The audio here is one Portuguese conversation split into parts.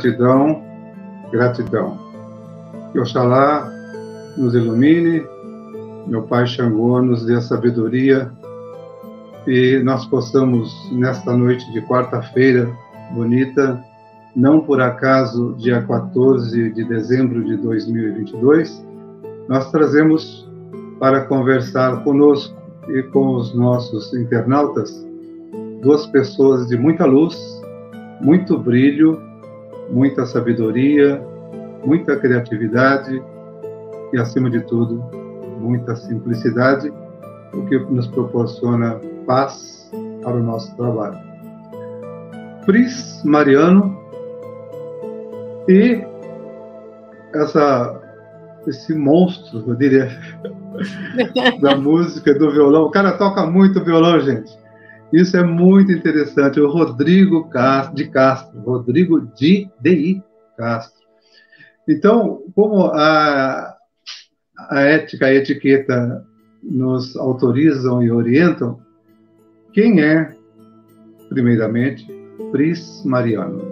Gratidão, gratidão. Que Oxalá nos ilumine, meu Pai Xangô nos dê a sabedoria e nós possamos, nesta noite de quarta-feira bonita, não por acaso, dia 14 de dezembro de 2022, nós trazemos para conversar conosco e com os nossos internautas duas pessoas de muita luz, muito brilho, muita sabedoria, muita criatividade e, acima de tudo, muita simplicidade, o que nos proporciona paz para o nosso trabalho. Pris Mariano e esse monstro, eu diria, da música, do violão. O cara toca muito violão, gente. Isso é muito interessante. O Rodrigo de Castro. Rodrigo de D.I. Castro. Então, como a ética, a etiqueta nos autorizam e orientam, quem é, primeiramente, Pris Mariano?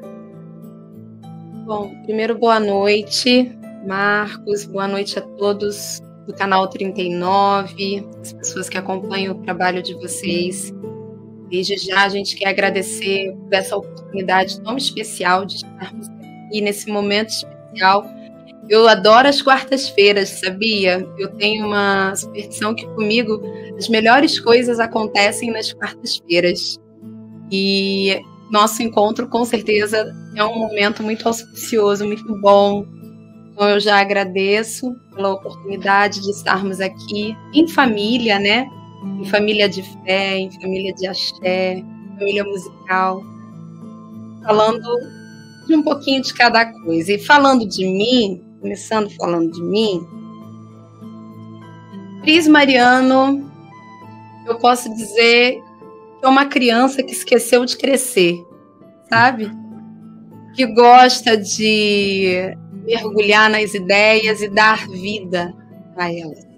Bom, primeiro, boa noite, Marcos. Boa noite a todos do canal 39, as pessoas que acompanham o trabalho de vocês. Desde já a gente quer agradecer por essa oportunidade tão especial de estarmos aqui nesse momento especial. Eu adoro as quartas-feiras, sabia? Eu tenho uma superstição que comigo as melhores coisas acontecem nas quartas-feiras. E nosso encontro, com certeza, é um momento muito auspicioso, muito bom. Então eu já agradeço pela oportunidade de estarmos aqui em família, né? Em família de fé, em família de axé, família musical, falando de um pouquinho de cada coisa. E falando de mim, começando falando de mim, Pris Mariano, eu posso dizer que é uma criança que esqueceu de crescer, sabe? Que gosta de mergulhar nas ideias e dar vida a elas.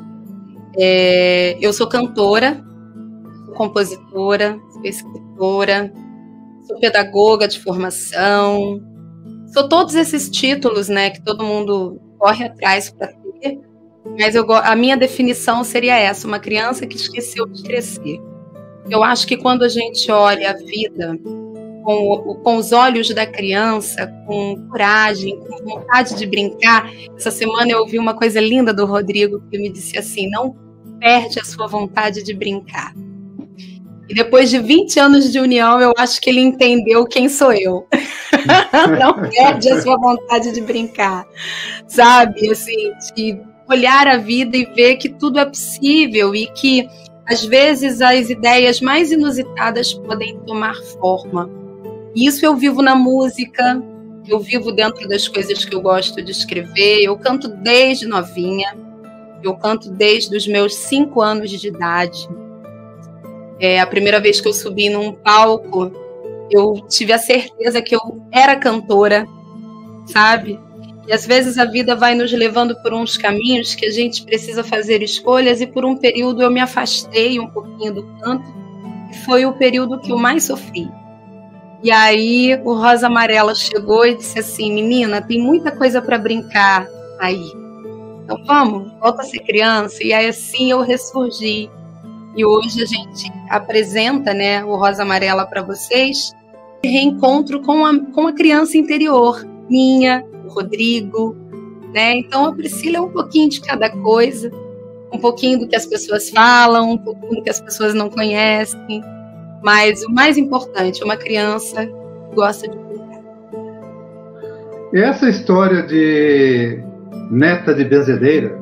Eu sou cantora, sou compositora, sou escritora, sou pedagoga de formação, sou todos esses títulos, né, que todo mundo corre atrás para ter, mas a minha definição seria essa, uma criança que esqueceu de crescer. Eu acho que quando a gente olha a vida com os olhos da criança, com coragem, com vontade de brincar. Essa semana eu ouvi uma coisa linda do Rodrigo, que me disse assim: não perde a sua vontade de brincar. E depois de 20 anos de união, eu acho que ele entendeu quem sou eu. Não perde a sua vontade de brincar, sabe? Assim, de olhar a vida e ver que tudo é possível e que, às vezes, as ideias mais inusitadas podem tomar forma. Isso eu vivo na música, eu vivo dentro das coisas que eu gosto de escrever. Eu canto desde novinha, eu canto desde os meus 5 anos de idade. A primeira vez que eu subi num palco, eu tive a certeza que eu era cantora, sabe? E às vezes a vida vai nos levando por uns caminhos que a gente precisa fazer escolhas, e por um período eu me afastei um pouquinho do canto, e foi o período que eu mais sofri. E aí o Rosa Amarela chegou e disse assim: menina, tem muita coisa para brincar aí. Então vamos, volta a ser criança. E aí assim eu ressurgi. E hoje a gente apresenta, né, o Rosa Amarela para vocês, e reencontro com a criança interior, minha, o Rodrigo, né? Então a Priscila é um pouquinho de cada coisa, um pouquinho do que as pessoas falam, um pouquinho do que as pessoas não conhecem. Mas o mais importante, uma criança que gosta de brincar. E essa história de neta de benzedeira?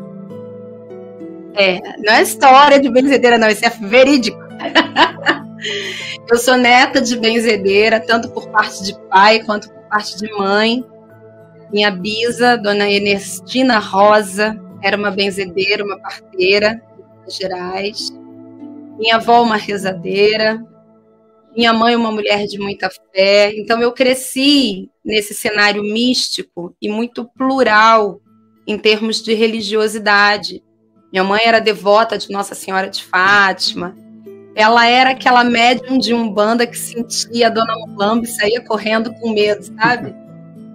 Não é história de benzedeira, não, isso é verídico. Eu sou neta de benzedeira, tanto por parte de pai quanto por parte de mãe. Minha bisa, dona Ernestina Rosa, era uma benzedeira, uma parteira de Minas Gerais. Minha avó, uma rezadeira. Minha mãe, uma mulher de muita fé. Então, eu cresci nesse cenário místico e muito plural em termos de religiosidade. Minha mãe era devota de Nossa Senhora de Fátima. Ela era aquela médium de Umbanda que sentia a Dona Mulambo e saía correndo com medo, sabe?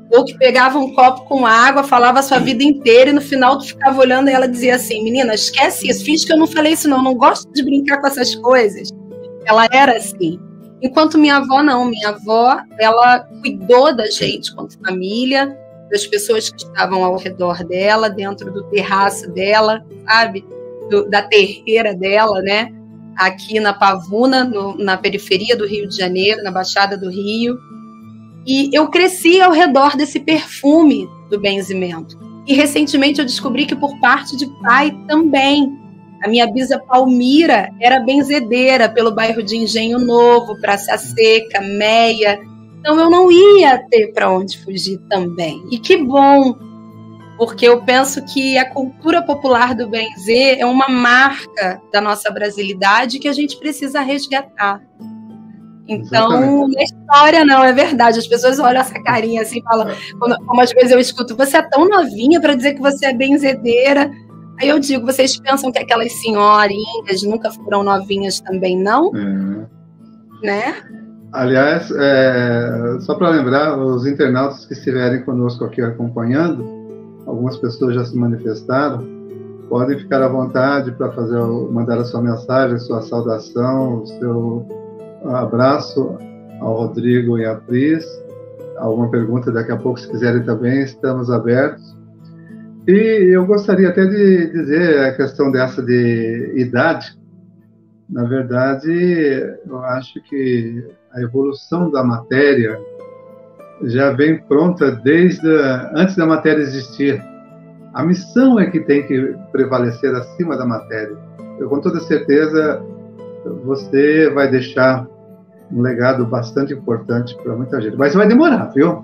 ou que pegava um copo com água, falava a sua vida inteira e no final tu ficava olhando e ela dizia assim, menina, esquece isso, finge que eu não falei isso não gosto de brincar com essas coisas. Ela era assim. Enquanto minha avó não, minha avó, ela cuidou da gente quanto família, das pessoas que estavam ao redor dela, dentro do terraço dela, sabe? Da terreira dela, né? Aqui na Pavuna, na periferia do Rio de Janeiro, na Baixada do Rio. E eu cresci ao redor desse perfume do benzimento. E recentemente eu descobri que por parte de pai também. A minha bisa Palmira era benzedeira pelo bairro de Engenho Novo, Praça Seca, Meia. Então eu não ia ter para onde fugir também. E que bom, porque eu penso que a cultura popular do benzer é uma marca da nossa brasilidade que a gente precisa resgatar. Então, não é história não, é verdade. As pessoas olham essa carinha assim e falam, como às vezes eu escuto, você é tão novinha para dizer que você é benzedeira. Aí eu digo, vocês pensam que aquelas senhorinhas nunca foram novinhas também, não? Né? Aliás, só para lembrar, os internautas que estiverem conosco aqui acompanhando, algumas pessoas já se manifestaram, podem ficar à vontade para mandar a sua mensagem, a sua saudação, o seu abraço ao Rodrigo e à Pris. Alguma pergunta daqui a pouco, se quiserem também, estamos abertos. E eu gostaria até de dizer a questão dessa de idade. Na verdade, eu acho que a evolução da matéria já vem pronta desde antes da matéria existir. A missão é que tem que prevalecer acima da matéria. Eu, com toda certeza, você vai deixar um legado bastante importante para muita gente. Mas vai demorar, viu?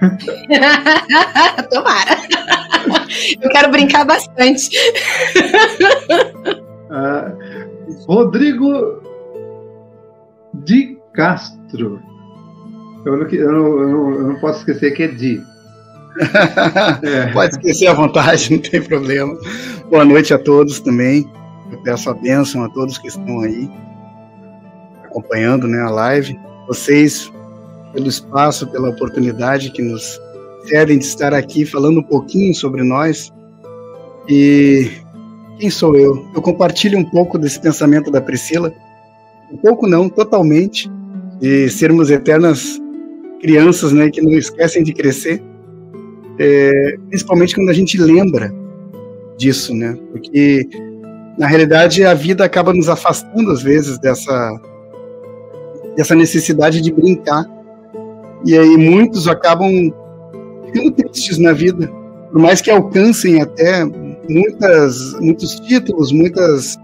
Tomara. Eu quero brincar bastante. Rodrigo de Castro. Eu não posso esquecer que é Di. Pode esquecer à vontade, não tem problema. Boa noite a todos também. Eu peço a bênção a todos que estão aí acompanhando, né, a live. Vocês, pelo espaço, pela oportunidade que nos cedem de estar aqui falando um pouquinho sobre nós. E quem sou eu? Eu compartilho um pouco desse pensamento da Priscila. Um pouco não, totalmente. De sermos eternas crianças, né, que não esquecem de crescer. Principalmente quando a gente lembra disso, né? Porque, na realidade, a vida acaba nos afastando, às vezes, dessa necessidade de brincar. E aí muitos acabam ficando tristes na vida, por mais que alcancem até muitos títulos, muitas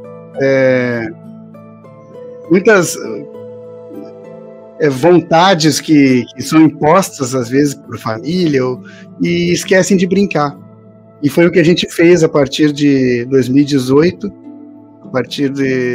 vontades que são impostas às vezes por família, e esquecem de brincar. E foi o que a gente fez a partir de 2018, a partir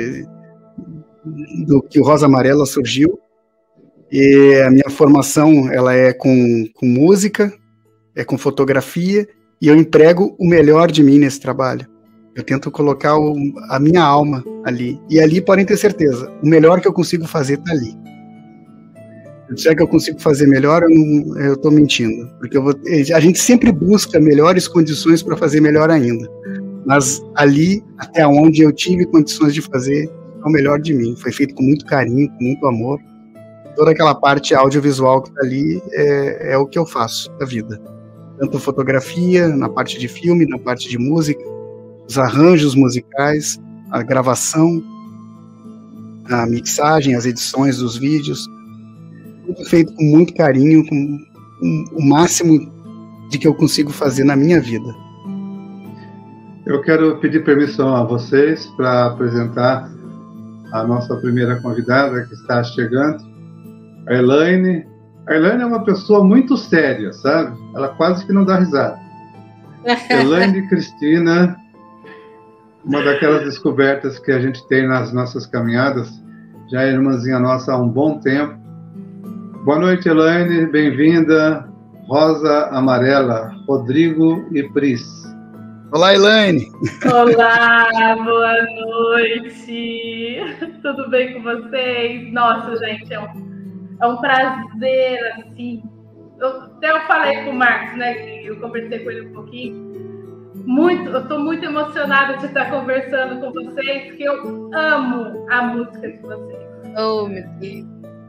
do que o Rosa Amarela surgiu. E a minha formação, ela é com música, é com fotografia, e eu emprego o melhor de mim nesse trabalho. Eu tento colocar a minha alma ali. E ali, podem ter certeza, o melhor que eu consigo fazer está ali. Se eu disser que eu consigo fazer melhor, eu estou mentindo. Porque a gente sempre busca melhores condições para fazer melhor ainda. Mas ali, até onde eu tive condições de fazer, é o melhor de mim. Foi feito com muito carinho, com muito amor. Toda aquela parte audiovisual que está ali é o que eu faço da vida. Tanto fotografia, na parte de filme, na parte de música, os arranjos musicais, a gravação, a mixagem, as edições dos vídeos. Tudo feito com muito carinho, com o máximo de que eu consigo fazer na minha vida. Eu quero pedir permissão a vocês para apresentar a nossa primeira convidada que está chegando, a Elaine. A Elaine é uma pessoa muito séria, sabe? Ela quase que não dá risada. Elaine Cristina, uma daquelas descobertas que a gente tem nas nossas caminhadas, já é irmãzinha nossa há um bom tempo. Boa noite, Elaine, bem-vinda. Rosa Amarela, Rodrigo e Pris. Olá, Elaine. Olá, boa noite. Tudo bem com vocês? Nossa, gente, é um prazer, assim, eu falei com o Marcos, né, que eu conversei com ele um pouquinho. Eu estou muito emocionada de estar conversando com vocês, que eu amo a música de vocês. Oh, meu Deus.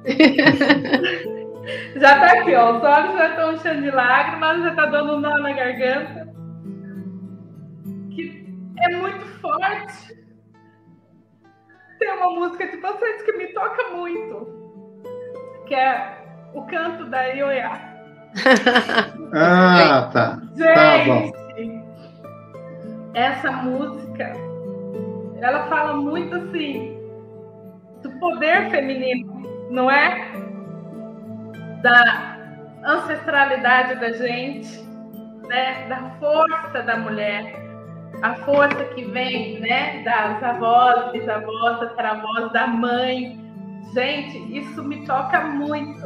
Já tá aqui, ó, os olhos já estão enchendo de lágrimas, já tá dando um nó na garganta. Que é muito forte. Tem uma música de vocês que me toca muito, que é o canto da Ioiá. Ah, tá. Gente, tá bom. Essa música, ela fala muito assim do poder feminino, não é? Da ancestralidade da gente, né? Da força da mulher, a força que vem, né? Das avós, bisavós, tataravós, da mãe. Gente, isso me toca muito.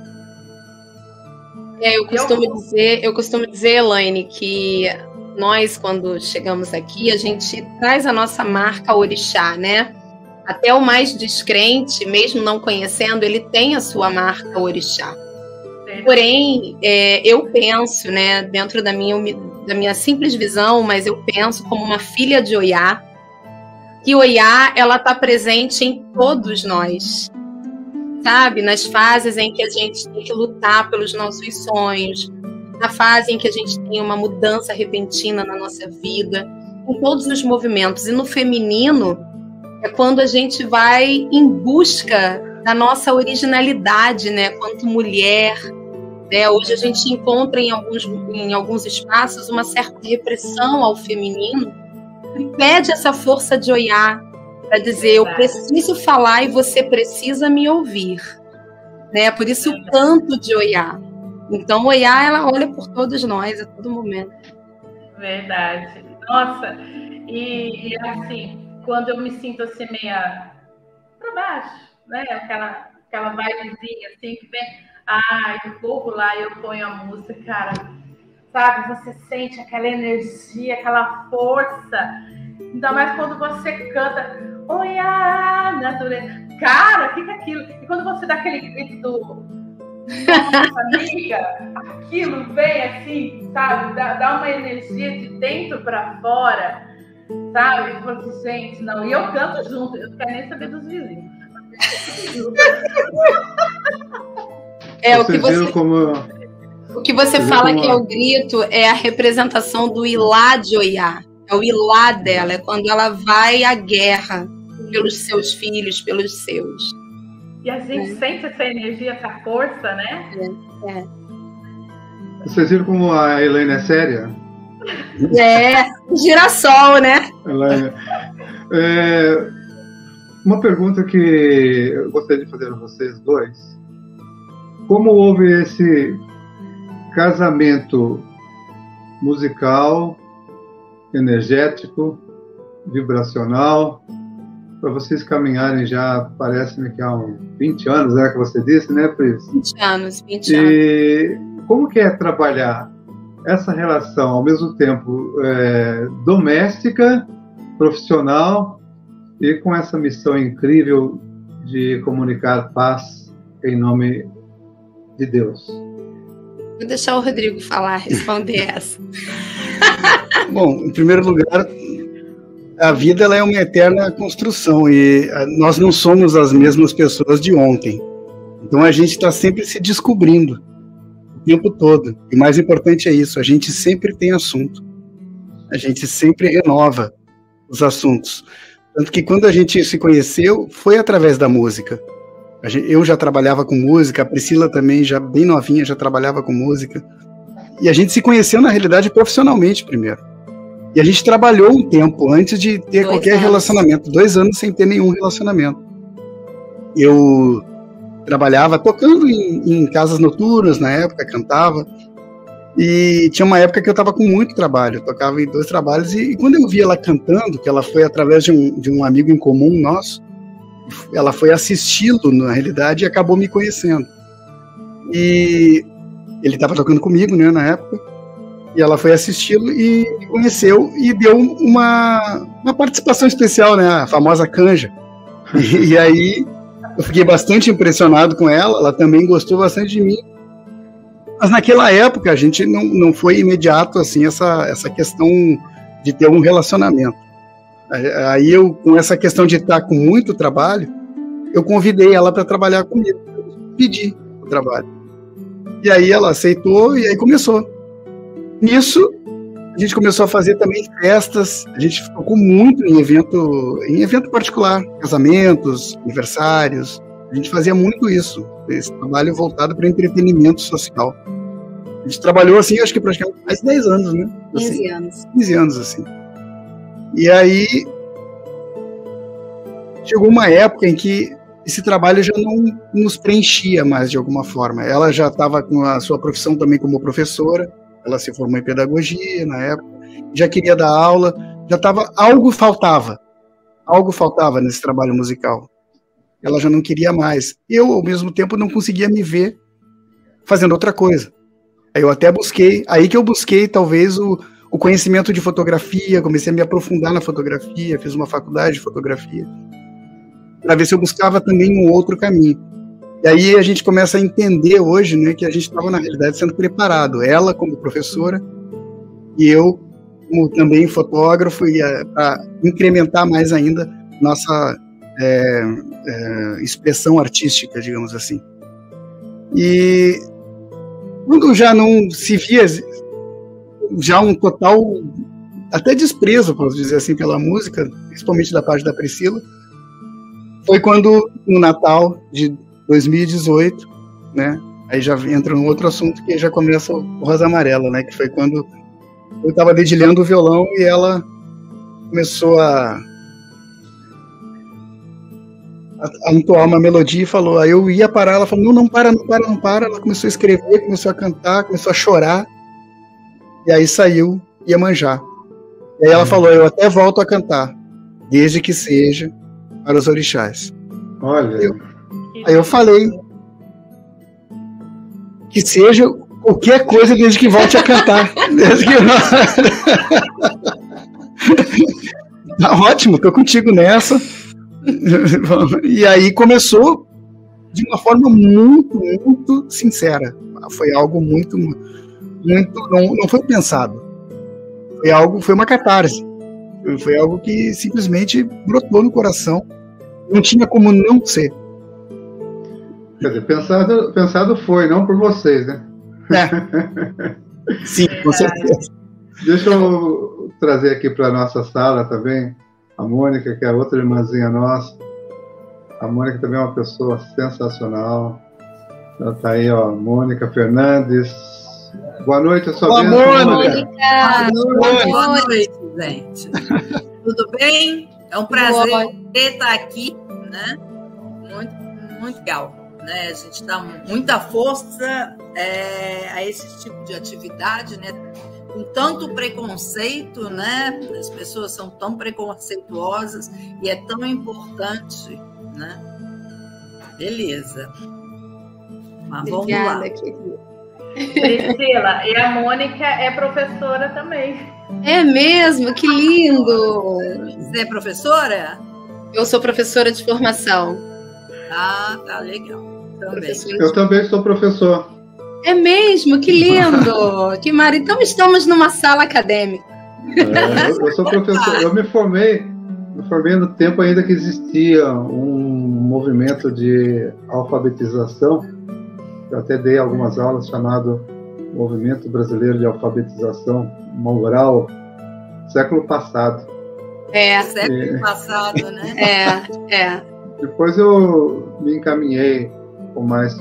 Eu costumo dizer, Elaine, que nós, quando chegamos aqui, a gente traz a nossa marca orixá, né? Até o mais descrente, mesmo não conhecendo, ele tem a sua marca orixá. Porém, eu penso, né, dentro da minha simples visão, mas eu penso como uma filha de Oiá, que Oiá, ela está presente em todos nós, sabe? Nas fases em que a gente tem que lutar pelos nossos sonhos, na fase em que a gente tem uma mudança repentina na nossa vida, em todos os movimentos. E no feminino é quando a gente vai em busca da nossa originalidade, né? Quanto mulher, né? Hoje a gente encontra em alguns espaços uma certa repressão ao feminino e pede essa força de Oiá para dizer, eu preciso falar e você precisa me ouvir, né? Por isso o canto de Oiá. Então, Oiá, ela olha por todos nós a todo momento. Verdade. Nossa, e assim, quando eu me sinto assim meia para baixo, né? Aquela vibezinha assim que vem, eu vou lá e eu ponho a música, cara, sabe? Você sente aquela energia, aquela força. Ainda mais quando você canta, Oiá, natureza. Cara, o que é aquilo? E quando você dá aquele grito do nossa amiga, aquilo vem assim, sabe? Dá uma energia de dentro para fora, sabe? E você, gente, não. E eu canto junto, eu não quero nem saber dos vizinhos. O que você fala que é o grito é a representação do Ilá de Oiá. É o Ilá dela, é quando ela vai à guerra pelos seus filhos, pelos seus. E a gente sente essa energia, essa força, né? Vocês viram como a Elaine é séria? Girassol, né? Uma pergunta que eu gostaria de fazer a vocês dois. Como houve esse casamento musical, energético, vibracional, para vocês caminharem já, parece-me que há uns 20 anos, que você disse, né, Pris? 20 anos. E como que é trabalhar essa relação, ao mesmo tempo, doméstica, profissional, e com essa missão incrível de comunicar paz em nome de Deus? Vou deixar o Rodrigo responder essa. Bom, em primeiro lugar, a vida ela é uma eterna construção e nós não somos as mesmas pessoas de ontem. Então a gente está sempre se descobrindo o tempo todo. E mais importante é isso, a gente sempre tem assunto. A gente sempre renova os assuntos. Tanto que quando a gente se conheceu, foi através da música. Eu já trabalhava com música, a Priscila também, já bem novinha, já trabalhava com música. E a gente se conheceu, na realidade, profissionalmente primeiro. E a gente trabalhou um tempo antes de ter qualquer relacionamento. 2 anos sem ter nenhum relacionamento. Eu trabalhava tocando em casas noturnas, na época, cantava. E tinha uma época que eu estava com muito trabalho. Eu tocava em 2 trabalhos. E quando eu vi ela cantando, que ela foi através de um amigo em comum nosso, ela foi assisti-lo, na realidade, e acabou me conhecendo. E ele estava tocando comigo, né, na época. E ela foi assisti-lo e me conheceu e deu uma participação especial, né? A famosa canja. E aí eu fiquei bastante impressionado com ela também gostou bastante de mim. Mas naquela época a gente não foi imediato assim essa questão de ter um relacionamento. Aí eu, com essa questão de estar com muito trabalho, eu convidei ela para trabalhar comigo, pedi o trabalho. E aí ela aceitou e aí começou. Nisso, a gente começou a fazer também festas, a gente focou muito em evento particular, casamentos, aniversários, a gente fazia muito isso, esse trabalho voltado para entretenimento social. A gente trabalhou assim, acho que praticamente mais de 10 anos, né? Assim, 15 anos. 15 anos, assim. E aí, chegou uma época em que esse trabalho já não nos preenchia mais de alguma forma. Ela já estava com a sua profissão também como professora, ela se formou em pedagogia na época, já queria dar aula, algo faltava nesse trabalho musical. Ela já não queria mais. Eu, ao mesmo tempo, não conseguia me ver fazendo outra coisa. Aí eu até busquei, talvez o conhecimento de fotografia, comecei a me aprofundar na fotografia, fiz uma faculdade de fotografia, para ver se eu buscava também um outro caminho. E aí a gente começa a entender hoje, né, que a gente estava, na realidade, sendo preparado. Ela como professora e eu como também fotógrafo, para incrementar mais ainda nossa expressão artística, digamos assim. E quando já não se via já um total, até desprezo, posso dizer assim, pela música, principalmente da parte da Priscila, foi quando, no Natal de 2018, né, aí já entra um outro assunto que já começa o Rosa Amarela, né, que foi quando eu estava dedilhando o violão e ela começou a entoar uma melodia e falou, aí eu ia parar, ela falou, não para, ela começou a escrever, começou a cantar, começou a chorar, e aí saiu Iemanjá. E aí ela falou, eu até volto a cantar, desde que seja para os orixás. Olha. Aí eu falei, que seja qualquer coisa desde que volte a cantar. Desde que... Tá ótimo, tô contigo nessa. E aí começou de uma forma muito, muito sincera. Foi algo muito, não foi pensado. Foi uma catarse. Foi algo que simplesmente brotou no coração. Não tinha como não ser. Quer dizer, pensado foi, não por vocês, né? Sim, com certeza. Deixa eu trazer aqui para a nossa sala também a Mônica, que é outra irmãzinha nossa. A Mônica também é uma pessoa sensacional. Ela está aí, ó, Mônica Fernandes. Boa noite, eu sou a Mônica. Boa noite, gente. Tudo bem? É um prazer estar aqui, né? Muito legal. Né? A gente dá muita força a esse tipo de atividade, né? Com tanto preconceito, né? As pessoas são tão preconceituosas e é tão importante, né? Beleza. Mas vamos lá. Priscila, e a Mônica é professora também. É mesmo? Que lindo! Você é professora? Eu sou professora de formação. Ah, tá legal. Também. Eu também sou professor. É mesmo? Que lindo! Que maravilha! Então estamos numa sala acadêmica. Eu sou professor. Eu me formei no tempo ainda que existia um movimento de alfabetização. Eu até dei algumas aulas chamado Movimento Brasileiro de Alfabetização Moral, século passado. Século passado, né? Depois eu me encaminhei com mais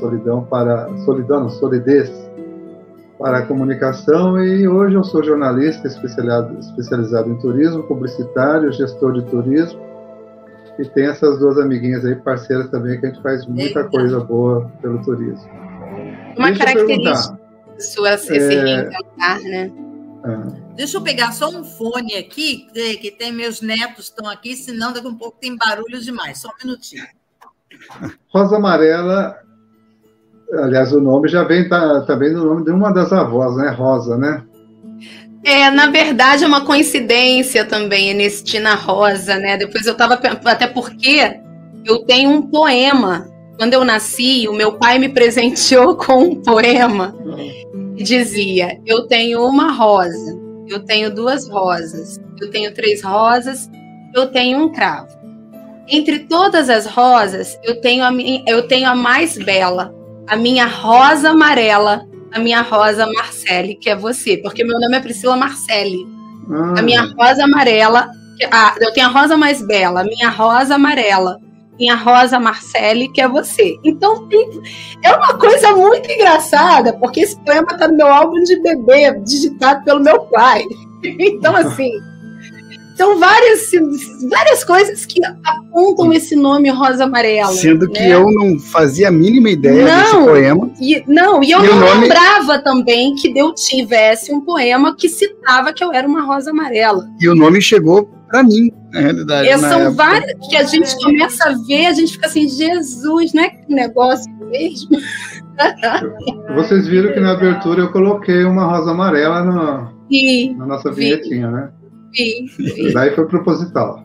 solidez para a comunicação e hoje eu sou jornalista especializado em turismo, publicitário, gestor de turismo e tem essas duas amiguinhas aí, parceiras também, que a gente faz muita coisa boa pelo turismo. Uma característica sua se reinventar, né? Deixa eu pegar só um fone aqui, que tem meus netos estão aqui, senão daqui a um pouco tem barulho demais. Só um minutinho. Rosa Amarela, aliás, o nome já vem também do nome de uma das avós, né? Rosa, né? Na verdade é uma coincidência também, Ernestina Rosa, né? Depois eu estava, até porque eu tenho um poema. Quando eu nasci, o meu pai me presenteou com um poema e dizia: eu tenho uma rosa, eu tenho 2 rosas, eu tenho 3 rosas, eu tenho um cravo. Entre todas as rosas, eu tenho a mais bela, a minha rosa amarela, a minha rosa Marcele, que é você, porque meu nome é Priscila Marcele. A minha rosa amarela, eu tenho a rosa mais bela, a minha rosa amarela, minha rosa Marcele, que é você. Então, é uma coisa muito engraçada, porque esse poema está no meu álbum de bebê, digitado pelo meu pai. Então, assim, são várias coisas que apontam esse nome Rosa Amarela. Sendo que eu não fazia a mínima ideia desse poema. E eu não lembrava também que eu tivesse um poema que citava que eu era uma rosa amarela. E o nome chegou para mim, na realidade. São várias que a gente começa a ver, a gente fica assim, Jesus, não é que negócio mesmo? Vocês viram que na abertura eu coloquei uma rosa amarela na nossa vinhetinha, né? Vi. Daí foi proposital.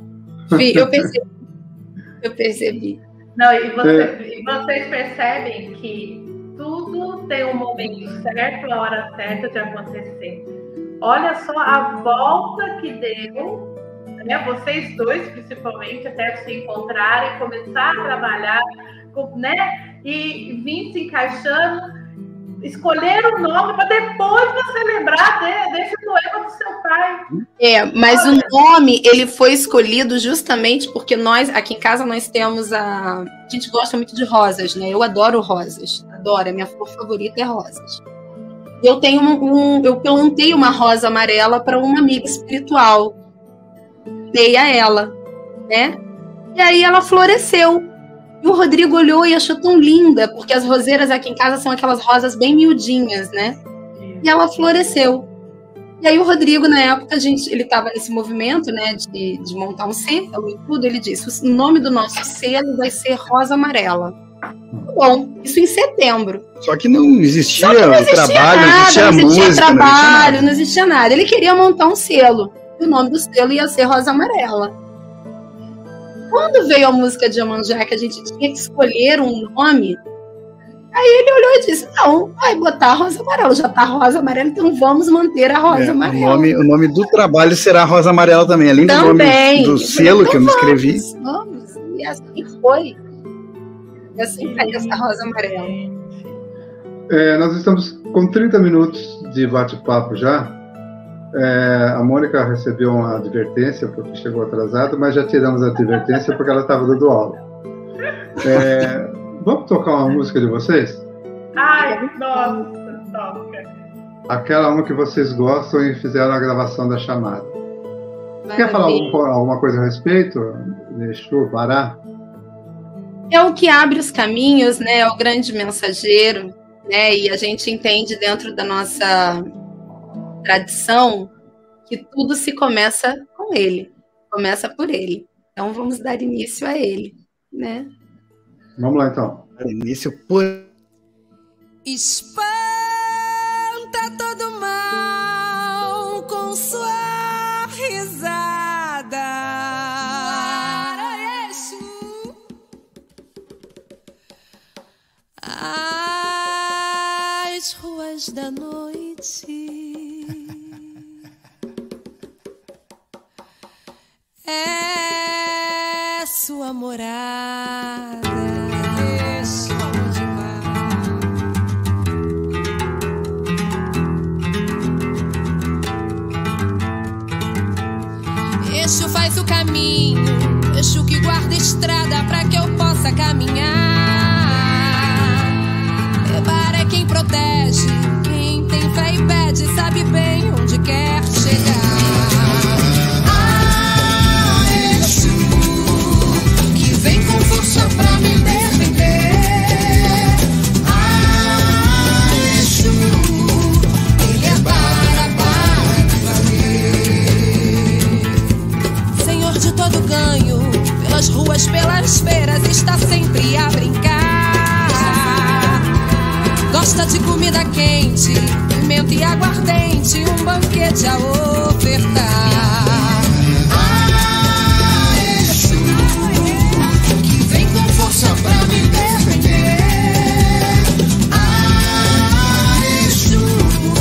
Eu percebi. Não, e vocês percebem que tudo tem um momento certo, a hora certa de acontecer. Olha só a volta que deu, né? Vocês dois, principalmente, até se encontrarem, começar a trabalhar, né? E vir se encaixando. Escolher o nome para depois você lembrar desse poema do seu pai. Mas o nome, ele foi escolhido justamente porque nós, aqui em casa, nós temos a gente gosta muito de rosas, né? Eu adoro rosas. Adoro, a minha flor favorita é rosas. Eu tenho eu plantei uma rosa amarela para uma amiga espiritual. Dei a ela, né? E aí ela floresceu. E o Rodrigo olhou e achou tão linda, porque as roseiras aqui em casa são aquelas rosas bem miudinhas, né? E ela floresceu. E aí o Rodrigo, na época, ele estava nesse movimento, né, de montar um selo e tudo, ele disse, o nome do nosso selo vai ser Rosa Amarela. Bom, isso em setembro. Só que não existia o trabalho, não existia música, não existia nada. Ele queria montar um selo. E o nome do selo ia ser Rosa Amarela. Quando veio a música de Iemanjá, que a gente tinha que escolher um nome, aí ele olhou e disse, não, vai botar a Rosa Amarela, já tá Rosa Amarela, então vamos manter a Rosa Amarela. O nome do trabalho será Rosa Amarela também, além do nome do selo que eu me escrevi. Vamos, e assim foi. E assim foi essa Rosa Amarela. Nós estamos com 30 minutos de bate-papo já. A Mônica recebeu uma advertência porque chegou atrasada, mas já tiramos a advertência porque ela estava dando aula. Vamos tocar uma música de vocês? Ai, nossa, toca. Aquela uma que vocês gostam e fizeram a gravação da chamada. Maravilha. Quer falar alguma coisa a respeito? Exu, Bará? É o que abre os caminhos, né? É o grande mensageiro, né? E a gente entende dentro da nossa tradição que tudo se começa com ele, começa por ele. Então vamos dar início a ele, né? Vamos lá então. Início por espanta todo mal com sua risada. As ruas da noite é sua morada. Exu faz o caminho, Exu que guarda estrada pra que eu possa caminhar. Ebar é quem protege, quem tem fé e pede, sabe bem onde quer chegar. Vem com força pra me defender. Exu, ele é para valer. Senhor de todo ganho, pelas ruas, pelas feiras, está sempre a brincar. Gosta de comida quente, pimenta e aguardente, um banquete a ofertar. Força pra me defender. Exu,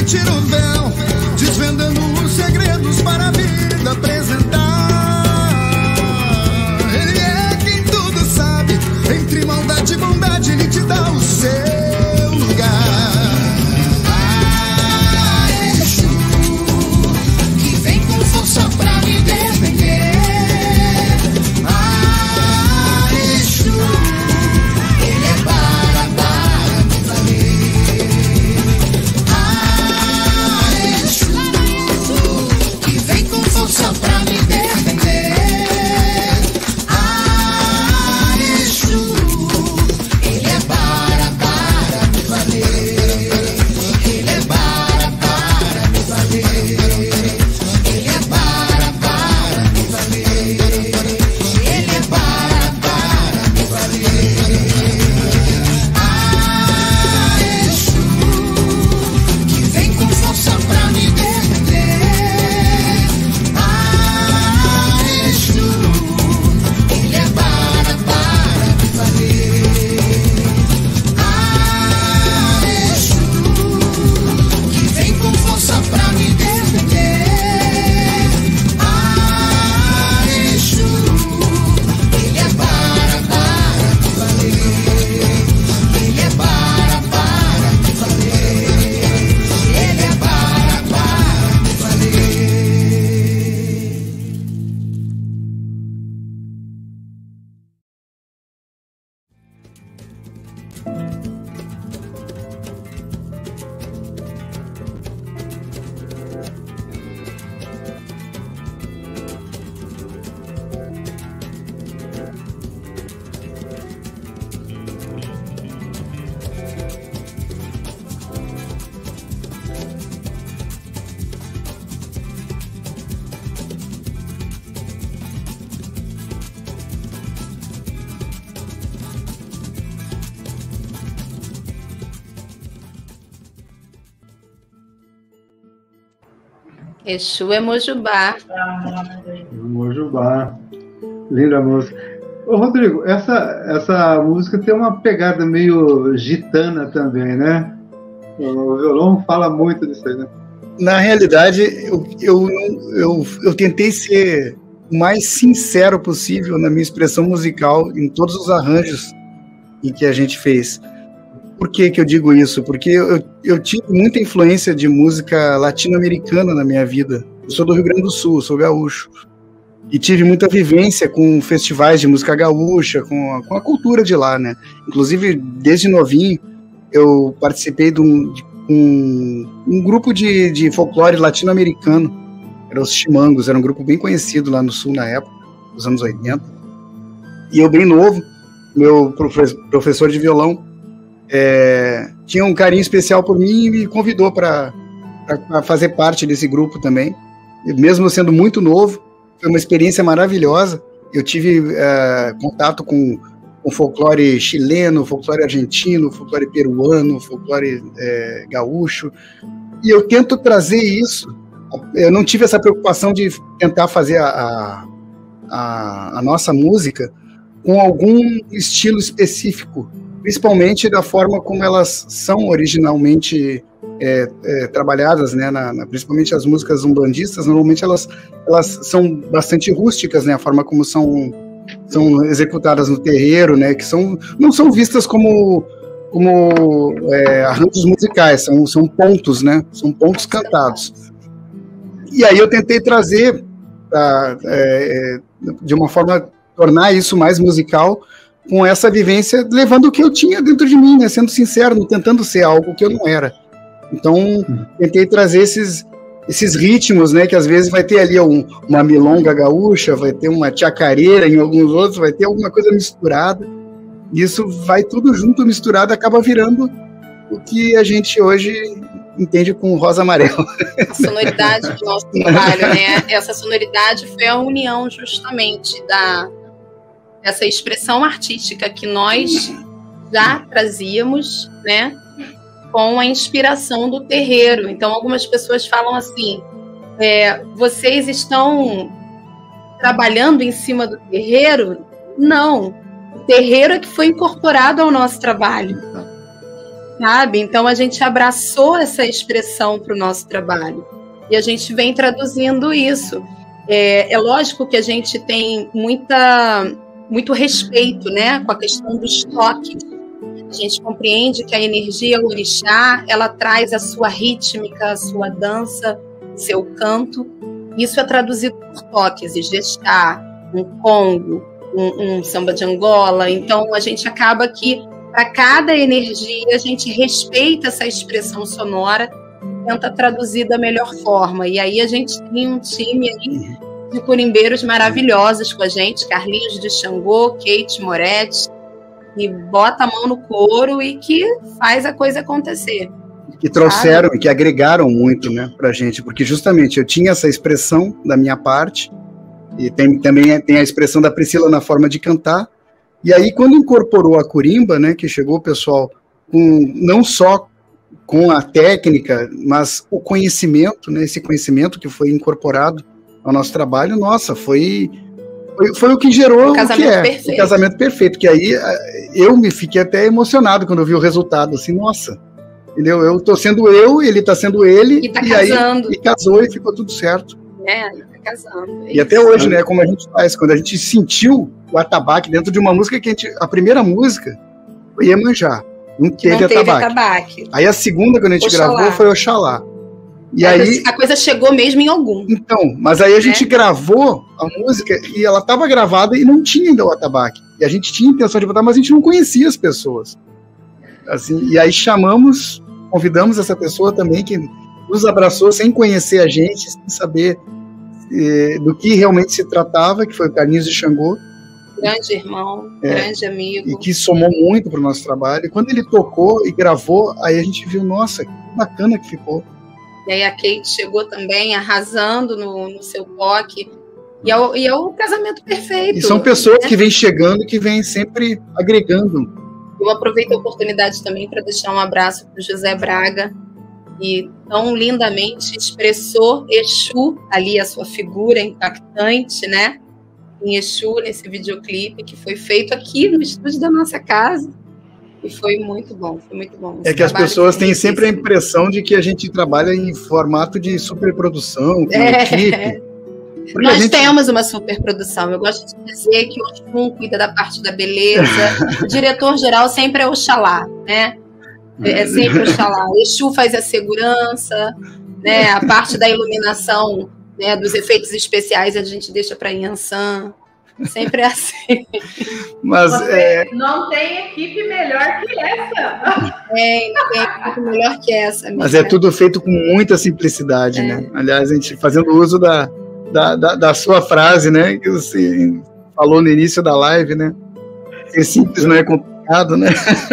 tira o véu, desvendando os segredos para a vida apresentar. Ele é quem tudo sabe, entre maldade e bondade ele te dá o seu lugar. Exu, que vem com força pra me defender. Exu, ele é para me valer. Exu, que vem com força pra me defender. Exu, ele é para me valer. Ele é para me valer. Ele é para me valer. Ele é para me valer. Exu, que vem com força pra me defender. Exu, ele é para me valer. Exu, que vem com força pra me defender. Exu, ele é para me valer. Ele é para me valer. Ele é para me valer. Exu é Mojubá. Mojubá. Linda música. Ô, Rodrigo, essa música tem uma pegada meio gitana também, né? O violão fala muito disso aí, né? Na realidade, eu tentei ser o mais sincero possível na minha expressão musical em todos os arranjos em que a gente fez. Por que eu digo isso? Porque eu tive muita influência de música latino-americana na minha vida. Eu sou do Rio Grande do Sul, sou gaúcho. E tive muita vivência com festivais de música gaúcha, com a cultura de lá, né? Inclusive, desde novinho, eu participei de um grupo de folclore latino-americano. Eram os Chimangos, era um grupo bem conhecido lá no Sul na época, nos anos 80. E eu, bem novo, meu professor de violão tinha um carinho especial por mim e me convidou para fazer parte desse grupo também. E mesmo sendo muito novo, foi uma experiência maravilhosa. Eu tive contato com folclore chileno, folclore argentino, folclore peruano, folclore gaúcho. E eu tento trazer isso. Eu não tive essa preocupação de tentar fazer a nossa música com algum estilo específico, principalmente da forma como elas são originalmente trabalhadas, né? Principalmente as músicas umbandistas, normalmente elas são bastante rústicas, né? A forma como são executadas no terreiro, né? Que não são vistas como arranjos musicais, são pontos, né? São pontos cantados. E aí eu tentei trazer, de uma forma, tornar isso mais musical, com essa vivência, levando o que eu tinha dentro de mim, né? Sendo sincero, não tentando ser algo que eu não era. Então, tentei trazer esses ritmos, né? Que às vezes vai ter ali uma milonga gaúcha, vai ter uma chacareira em alguns outros, vai ter alguma coisa misturada. E isso vai tudo junto, misturado, acaba virando o que a gente hoje entende com rosa amarelo. A sonoridade do nosso trabalho, né? Essa sonoridade foi a união justamente dessa expressão artística que nós já trazíamos, né? Com a inspiração do terreiro. Então, algumas pessoas falam assim, vocês estão trabalhando em cima do terreiro? Não. O terreiro é que foi incorporado ao nosso trabalho. sabe? Então a gente abraçou essa expressão para o nosso trabalho e a gente vem traduzindo isso. É lógico que a gente tem muito respeito, né, com a questão dos toques. A gente compreende que a energia, o orixá, ela traz a sua rítmica, a sua dança, seu canto. Isso é traduzido por toques, ijexá, um congo, um samba de Angola. Então a gente acaba que para cada energia a gente respeita essa expressão sonora, tenta traduzir da melhor forma. E aí a gente tem um time aí de curimbeiros maravilhosos com a gente, Carlinhos de Xangô, Kate Moretti, que bota a mão no couro e que faz a coisa acontecer. Que trouxeram e que agregaram muito, né, pra gente, porque justamente eu tinha essa expressão da minha parte, e também tem a expressão da Priscila na forma de cantar, e aí quando incorporou a curimba, né, que chegou o pessoal não só com a técnica, mas o conhecimento, né, esse conhecimento que foi incorporado ao nosso trabalho, nossa, foi o que gerou o casamento perfeito. O casamento perfeito, que aí eu me fiquei até emocionado quando eu vi o resultado, assim, nossa, entendeu? Eu tô sendo eu, ele tá sendo ele, e tá casando. Aí e casou e ficou tudo certo. Tá casando. E até hoje, né, como a gente faz, quando a gente sentiu o atabaque dentro de uma música que a primeira música foi Iemanjá, não teve atabaque. Aí a segunda, quando a gente gravou, foi Oxalá. E aí a coisa chegou mesmo em algum. Então, mas aí a gente gravou a música e ela estava gravada e não tinha ainda o atabaque. E a gente tinha intenção de botar, mas a gente não conhecia as pessoas. Assim, e aí convidamos essa pessoa também que nos abraçou sem conhecer a gente, sem saber do que realmente se tratava, que foi o Carlinhos de Xangô. Grande irmão, grande amigo. E que somou muito para o nosso trabalho. E quando ele tocou e gravou, aí a gente viu, nossa, que bacana que ficou. E aí a Kate chegou também arrasando no seu toque. E é o casamento perfeito. E são pessoas que vêm chegando, que vêm sempre agregando. Eu aproveito a oportunidade também para deixar um abraço para o José Braga, que tão lindamente expressou Exu, ali a sua figura impactante, né? Em Exu, nesse videoclipe que foi feito aqui no estúdio da nossa casa. E foi muito bom, foi muito bom. É que as pessoas têm sempre a impressão de que a gente trabalha em formato de superprodução, com equipe. Nós temos uma superprodução. Eu gosto de dizer que o Oxum cuida da parte da beleza, o diretor-geral sempre é Oxalá, né? É sempre Oxalá. O Exu faz a segurança, né? A parte da iluminação, né? Dos efeitos especiais a gente deixa para Yansan. Sempre é assim. Mas não tem equipe melhor que essa. Não tem equipe melhor que essa. Amiga. Mas é tudo feito com muita simplicidade, né? Aliás, a gente fazendo uso da sua frase, né? Que você falou no início da live, né? Ser simples não é complicado, né?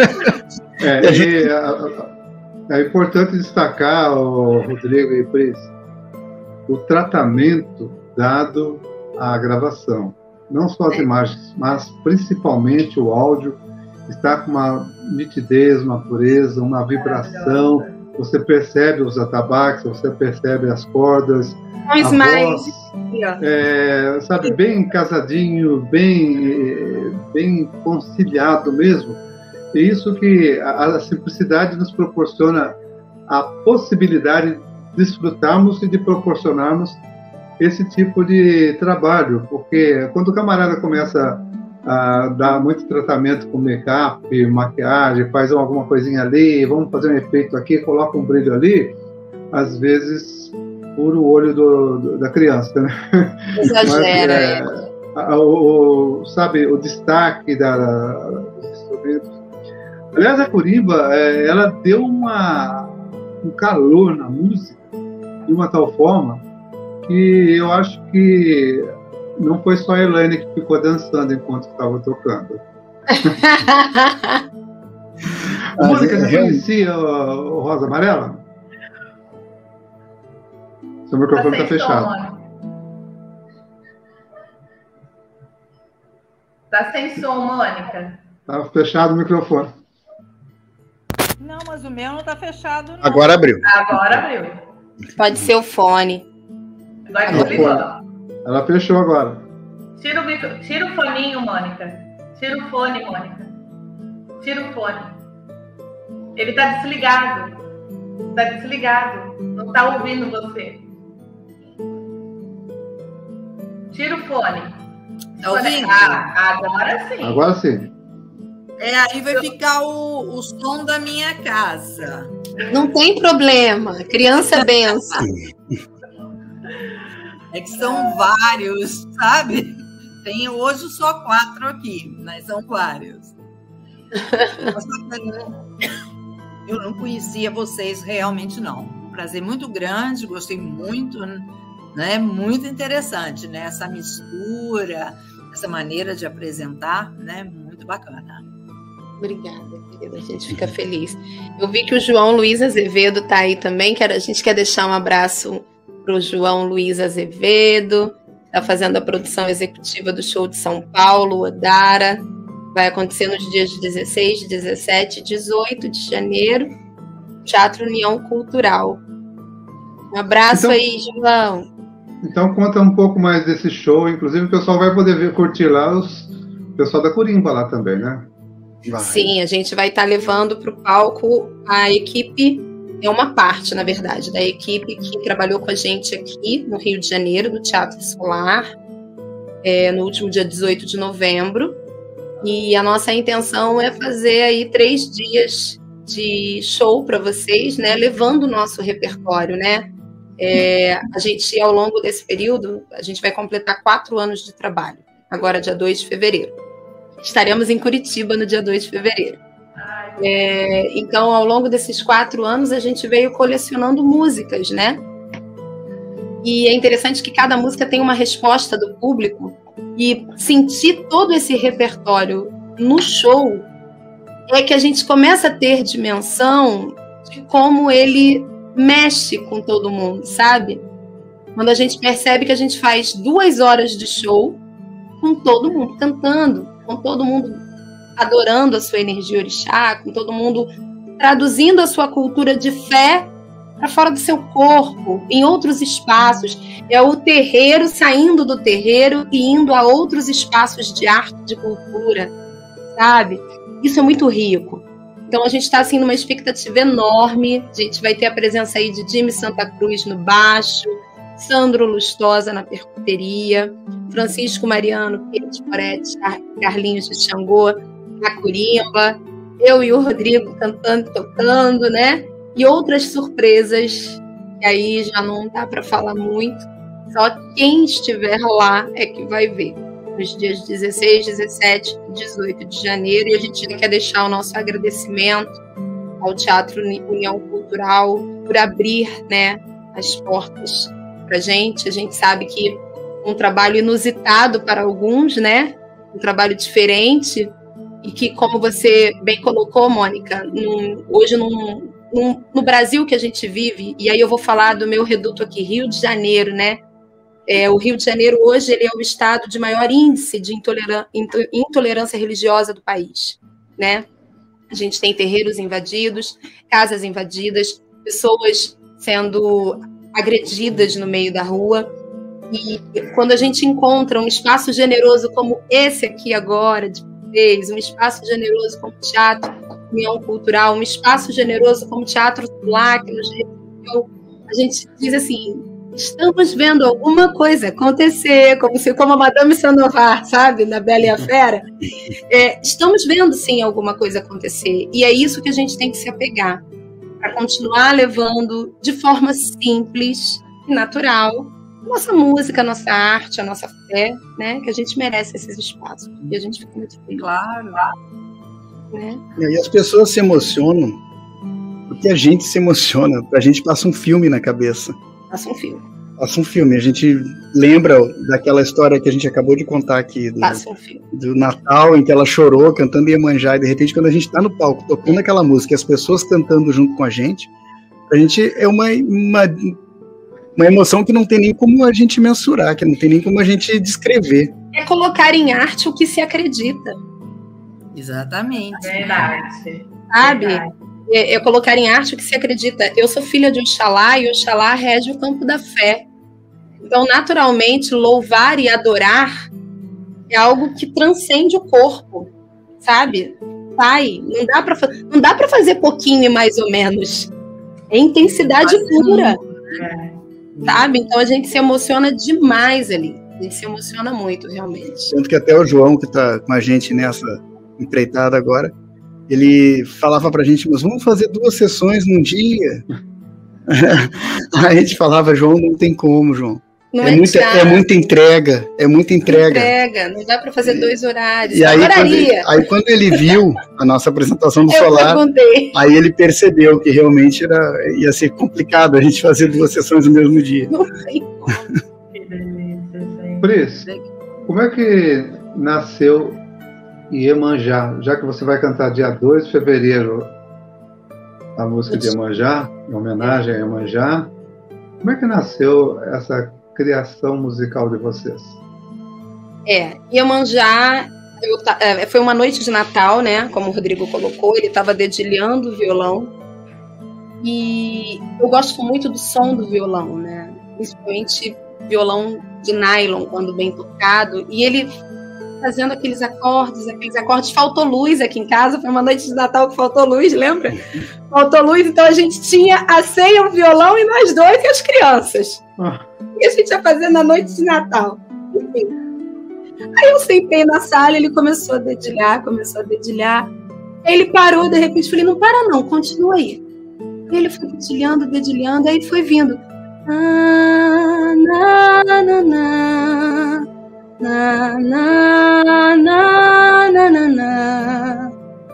É importante destacar, Rodrigo e Pris, o tratamento dado à gravação. Não só as imagens, mas principalmente o áudio está com uma nitidez, uma pureza, uma vibração. Você percebe os atabaques, você percebe as cordas, a voz, sabe, bem casadinho, bem conciliado mesmo. E isso que a simplicidade nos proporciona a possibilidade de desfrutarmos e de proporcionarmos esse tipo de trabalho, porque quando o camarada começa a dar muito tratamento com make-up, maquiagem, faz alguma coisinha ali, vamos fazer um efeito aqui, coloca um brilho ali, às vezes fura o olho da criança, né? Exagera. Sabe, o destaque dos instrumentos. Aliás, a curimba, ela deu um calor na música de uma tal forma que eu acho que não foi só a Elaine que ficou dançando enquanto estava tocando. A música, você conhecia o Rosa Amarela? Seu microfone está fechado. Está sem som, Mônica. Está fechado o microfone. Não, mas o meu não está fechado, não. Agora abriu. Pode ser o fone. Ela fechou agora. Tira o foninho, Mônica. Tira o fone, Mônica. Tira o fone. Ele está desligado. Está desligado. Não está ouvindo você. Tira o fone. Tá ouvindo? Agora sim. Agora sim. Aí vai ficar o som da minha casa. Não tem problema. Criança é benção. É que são vários, sabe? Tem hoje só 4 aqui, mas são vários. Eu não conhecia vocês realmente, não. Prazer muito grande, gostei muito, né? Muito interessante, né? Essa mistura, essa maneira de apresentar, né? Muito bacana. Obrigada, querida. A gente fica feliz. Eu vi que o João Luiz Azevedo está aí também. A gente quer deixar um abraço para o João Luiz Azevedo. Está fazendo a produção executiva do show de São Paulo, Odara. Vai acontecer nos dias 16, 17 e 18 de janeiro. Teatro União Cultural. Um abraço aí, João. Então conta um pouco mais desse show. Inclusive o pessoal vai poder curtir lá o pessoal da Corimba lá também, né? Vai. Sim, a gente vai estar levando para o palco a equipe, é uma parte, na verdade, da equipe que trabalhou com a gente aqui no Rio de Janeiro, no Teatro Solar, no último dia 18 de novembro. E a nossa intenção é fazer aí 3 dias de show para vocês, né? Levando o nosso repertório, né? A gente, ao longo desse período, a gente vai completar 4 anos de trabalho, agora dia 2 de fevereiro. Estaremos em Curitiba no dia 2 de fevereiro. Então, ao longo desses 4 anos, a gente veio colecionando músicas, né? E é interessante que cada música tem uma resposta do público, e sentir todo esse repertório no show é que a gente começa a ter dimensão de como ele mexe com todo mundo, sabe? Quando a gente percebe que a gente faz 2 horas de show com todo mundo cantando, com todo mundo adorando a sua energia orixá, com todo mundo traduzindo a sua cultura de fé para fora do seu corpo, em outros espaços. É o terreiro saindo do terreiro e indo a outros espaços de arte, de cultura, sabe? Isso é muito rico. Então a gente está assim, numa expectativa enorme. A gente vai ter a presença aí de Jimmy Santa Cruz no baixo, Sandro Lustosa na percuteria, Francisco Mariano, Pedro Moretti, Carlinhos de Xangô na Corimba, eu e o Rodrigo cantando e tocando, né? E outras surpresas, que aí já não dá para falar muito, só quem estiver lá é que vai ver. Nos dias 16, 17 e 18 de janeiro, e a gente quer deixar o nosso agradecimento ao Teatro União Cultural por abrir, né, as portas para a gente sabe que um trabalho inusitado para alguns, né? Um trabalho diferente, e que, como você bem colocou, Mônica, hoje no Brasil que a gente vive, e aí eu vou falar do meu reduto aqui, Rio de Janeiro, né? O Rio de Janeiro hoje ele é o estado de maior índice de intolerância religiosa do país, né? A gente tem terreiros invadidos, casas invadidas, pessoas sendo agredidas no meio da rua. E quando a gente encontra um espaço generoso como esse aqui agora, de vez, um espaço generoso como o Teatro União Cultural, um espaço generoso como o Teatro Solar, que nos recebeu, a gente diz assim, estamos vendo alguma coisa acontecer, como a Madame Sanovar, sabe, na Bela e a Fera. Estamos vendo, sim, alguma coisa acontecer. E é isso que a gente tem que se apegar, para continuar levando de forma simples e natural nossa música, a nossa arte, a nossa fé, né? Que a gente merece esses espaços. E a gente fica muito feliz. Claro. Né? E as pessoas se emocionam porque a gente se emociona. A gente passa um filme na cabeça. Passa um filme. Passa um filme. A gente lembra daquela história que a gente acabou de contar aqui. Passa um filme. Do Natal, em que ela chorou cantando Iemanjá. E de repente, quando a gente está no palco tocando aquela música e as pessoas cantando junto com a gente é uma emoção que não tem nem como a gente mensurar, que não tem nem como a gente descrever. É colocar em arte o que se acredita. Exatamente. Verdade. Sabe? Verdade. É colocar em arte o que se acredita. Eu sou filha de Oxalá e Oxalá rege o campo da fé. Então, naturalmente, louvar e adorar é algo que transcende o corpo, sabe? vai. Não dá para fazer pouquinho e mais ou menos. É intensidade pura. Sabe? Então a gente se emociona demais ali. A gente se emociona muito, realmente. Tanto que até o João, que está com a gente nessa empreitada agora, ele falava pra gente, mas vamos fazer 2 sessões num dia. Aí a gente falava, João, não tem como, João. É muita entrega, não dá para fazer 2 horários. E aí quando ele viu a nossa apresentação do Solar, aí ele percebeu que realmente ia ser complicado a gente fazer 2 sessões no mesmo dia. Não tem como. Pris, como é que nasceu Iemanjá? Já que você vai cantar dia 2 de fevereiro a música de Iemanjá, em homenagem a Iemanjá, como é que nasceu essa criação musical de vocês? Iemanjá foi uma noite de Natal, né? Como o Rodrigo colocou, ele estava dedilhando o violão e eu gosto muito do som do violão, né? Principalmente violão de nylon, quando bem tocado, e ele fazendo aqueles acordes, faltou luz aqui em casa, foi uma noite de Natal que faltou luz, lembra? Faltou luz, então a gente tinha a ceia, o violão e nós 2 e as crianças. E a gente ia fazer na noite de Natal. Enfim. Aí eu sentei na sala, ele começou a dedilhar, aí ele parou, de repente, falei, não para não, continua aí. E ele foi dedilhando, aí foi vindo. Na, na, na, na, na, na, na, na, na, na,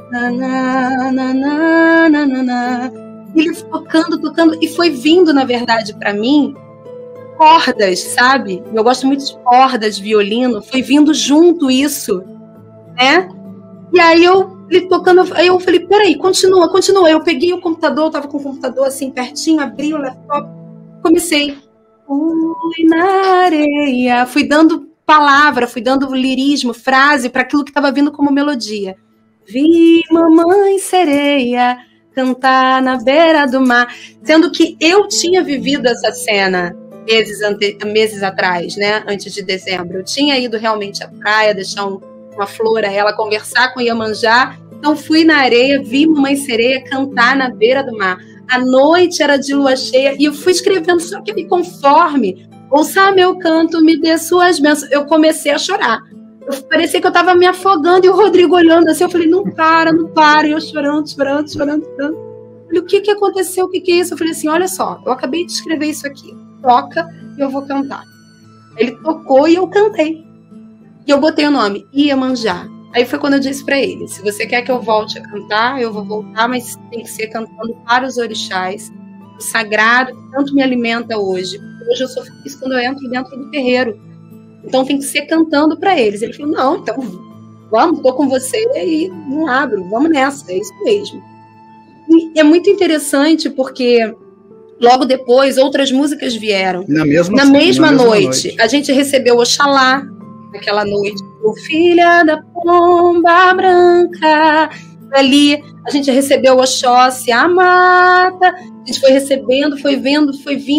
na, na, na. Ele tocando, e foi vindo, na verdade, para mim, cordas, sabe? Eu gosto muito de cordas, violino, foi vindo junto isso, né? E aí ele tocando, aí eu falei, peraí, continua. Eu peguei o computador, eu tava com o computador assim pertinho, abri o laptop, comecei. Fui na areia, fui dando palavra, fui dando lirismo, frase para aquilo que estava vindo como melodia. Vi mamãe sereia cantar na beira do mar, sendo que eu tinha vivido essa cena meses atrás, né? Antes de dezembro, eu tinha ido realmente à praia, deixar uma flor a ela, conversar com Iemanjá, então fui na areia, vi mamãe sereia cantar na beira do mar. A noite era de lua cheia e eu fui escrevendo, só que conforme ouça meu canto, me dê suas bênçãos, eu comecei a chorar. Parecia que eu estava me afogando e o Rodrigo olhando assim, eu falei, não para, e eu chorando. Falei, o que aconteceu, o que é isso? Eu falei assim, olha só, eu acabei de escrever isso aqui, toca e eu vou cantar. Ele tocou e eu cantei. E eu botei o nome, Iemanjá. Aí foi quando eu disse para ele, se você quer que eu volte a cantar, eu vou voltar, mas tem que ser cantando para os orixás, o sagrado que tanto me alimenta hoje. Hoje eu sou feliz quando eu entro dentro do terreiro. Então tem que ser cantando para eles. Ele falou, não, então vamos, estou com você e não abro, vamos nessa, é isso mesmo. E é muito interessante porque logo depois outras músicas vieram. Na mesma noite. A gente recebeu Oxalá naquela noite. O Filha da Pomba Branca. Ali a gente recebeu Oxóssi, a mata. A gente foi recebendo, foi vindo.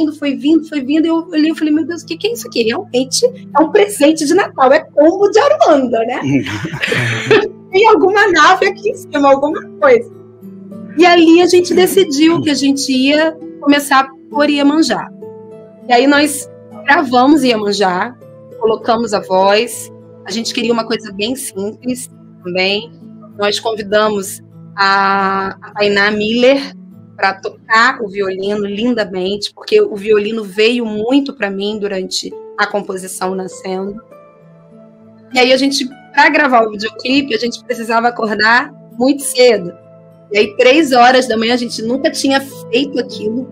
E eu olhei e falei, meu Deus, o que é isso aqui? Realmente é um presente de Natal, é combo de Aruanda, né? Tem alguma nave aqui em cima, alguma coisa. E ali a gente decidiu que a gente ia começar por Iemanjá. E aí nós gravamos Iemanjá, colocamos a voz. A gente queria uma coisa bem simples também. Nós convidamos a Tainá Miller para tocar o violino lindamente, porque o violino veio muito para mim durante a composição nascendo. E aí a gente, para gravar o videoclipe, a gente precisava acordar muito cedo. E aí 3 horas da manhã, a gente nunca tinha feito aquilo,